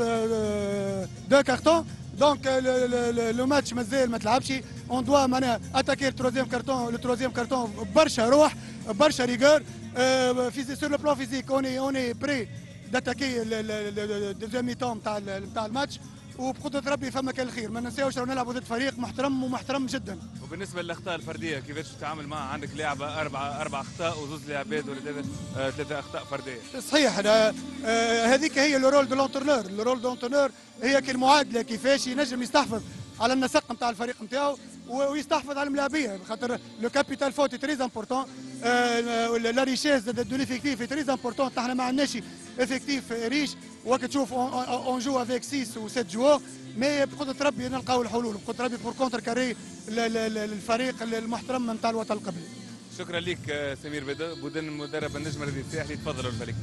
دو كارتون. دونك لو ماتش مازال ما تلعبش. اون دوا معناها اتاكي التروزيام كارتون، لو تروزيام كارتون برشا روح برشا ريغور. في سور لو بلان فيزيك اوني اوني بري داتاكي الدوزيام ميتون نتاع نتاع الماتش، وبقدرة ربي فما كان الخير. ما ننساوش راهو نلعبوا ضد فريق محترم ومحترم جدا. وبالنسبه للاخطاء الفرديه كيفاش تتعامل معها؟ عندك لاعبه اربع اربع اخطاء وزوز لاعبات ولا ثلاثه آه ثلاثه اخطاء فرديه. صحيح. آه هذيك هي لو رول دو لونترنور. لو رول دو لونترنور هي كالمعادله كيفاش ينجم يستحفظ على النسق نتاع الفريق نتاعو ويستحفظ على الملاعبيه، خاطر لو كابيتال فوت تري امبورتون. لا ريشيز دو ليفيكتيف تري امبورتون. احنا ما عندناش افكتيف ريش، وقت تشوف اون جو افيك ستة و سبعة جوار، مي بقدرة ربي نلقاو الحلول، بقدرة ربي بور كونتر كاري الفريق المحترم نتاع الوطن القبلي. شكرا لك سمير بودن مدرب النجم الرياضي الساحلي. تفضلوا الفريق.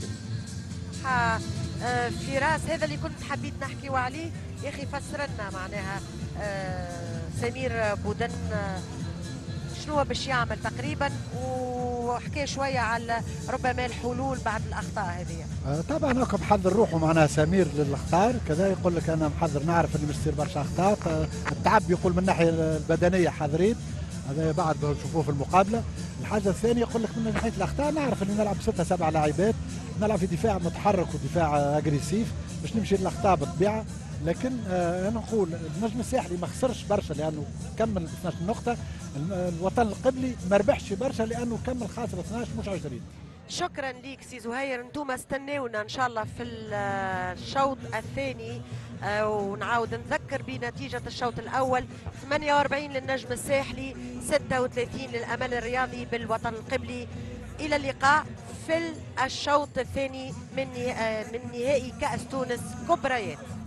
ها فراس، هذا اللي كنت حبيت نحكيو عليه يا اخي. فسر لنا معناها سمير بودن شنو باش يعمل تقريبا، وحكي شويه على ربما الحلول بعد الاخطاء هذه. آه طبعا هكا محضر روحه معناها سمير للاخطار كذا، يقول لك انا محضر، نعرف اني باش تصير برشا اخطاء. آه التعب يقول من الناحيه البدنيه حاضرين، هذا بعد نشوفوه في المقابله. الحاجه الثانيه يقول لك من ناحيه الاخطاء نعرف اني نلعب ستة سبعة لاعبات، نلعب في دفاع متحرك ودفاع اجريسيف باش نمشي للاخطاء بالطبيعه. لكن آه انا نقول النجم الساحلي ما خسرش برشا لانه كمل ب اثناش نقطه. الوطن القبلي ما ربحش برشا لانه كمل خاسر اثناش مش عشرين. شكرا ليك سي زهير. انتم استناونا ان شاء الله في الشوط الثاني. آه ونعاود نذكر بنتيجه الشوط الاول ثمانية وأربعين للنجم الساحلي، ستة وثلاثين للامل الرياضي بالوطن القبلي. الى اللقاء في الشوط الثاني من من نهائي كاس تونس كبريات.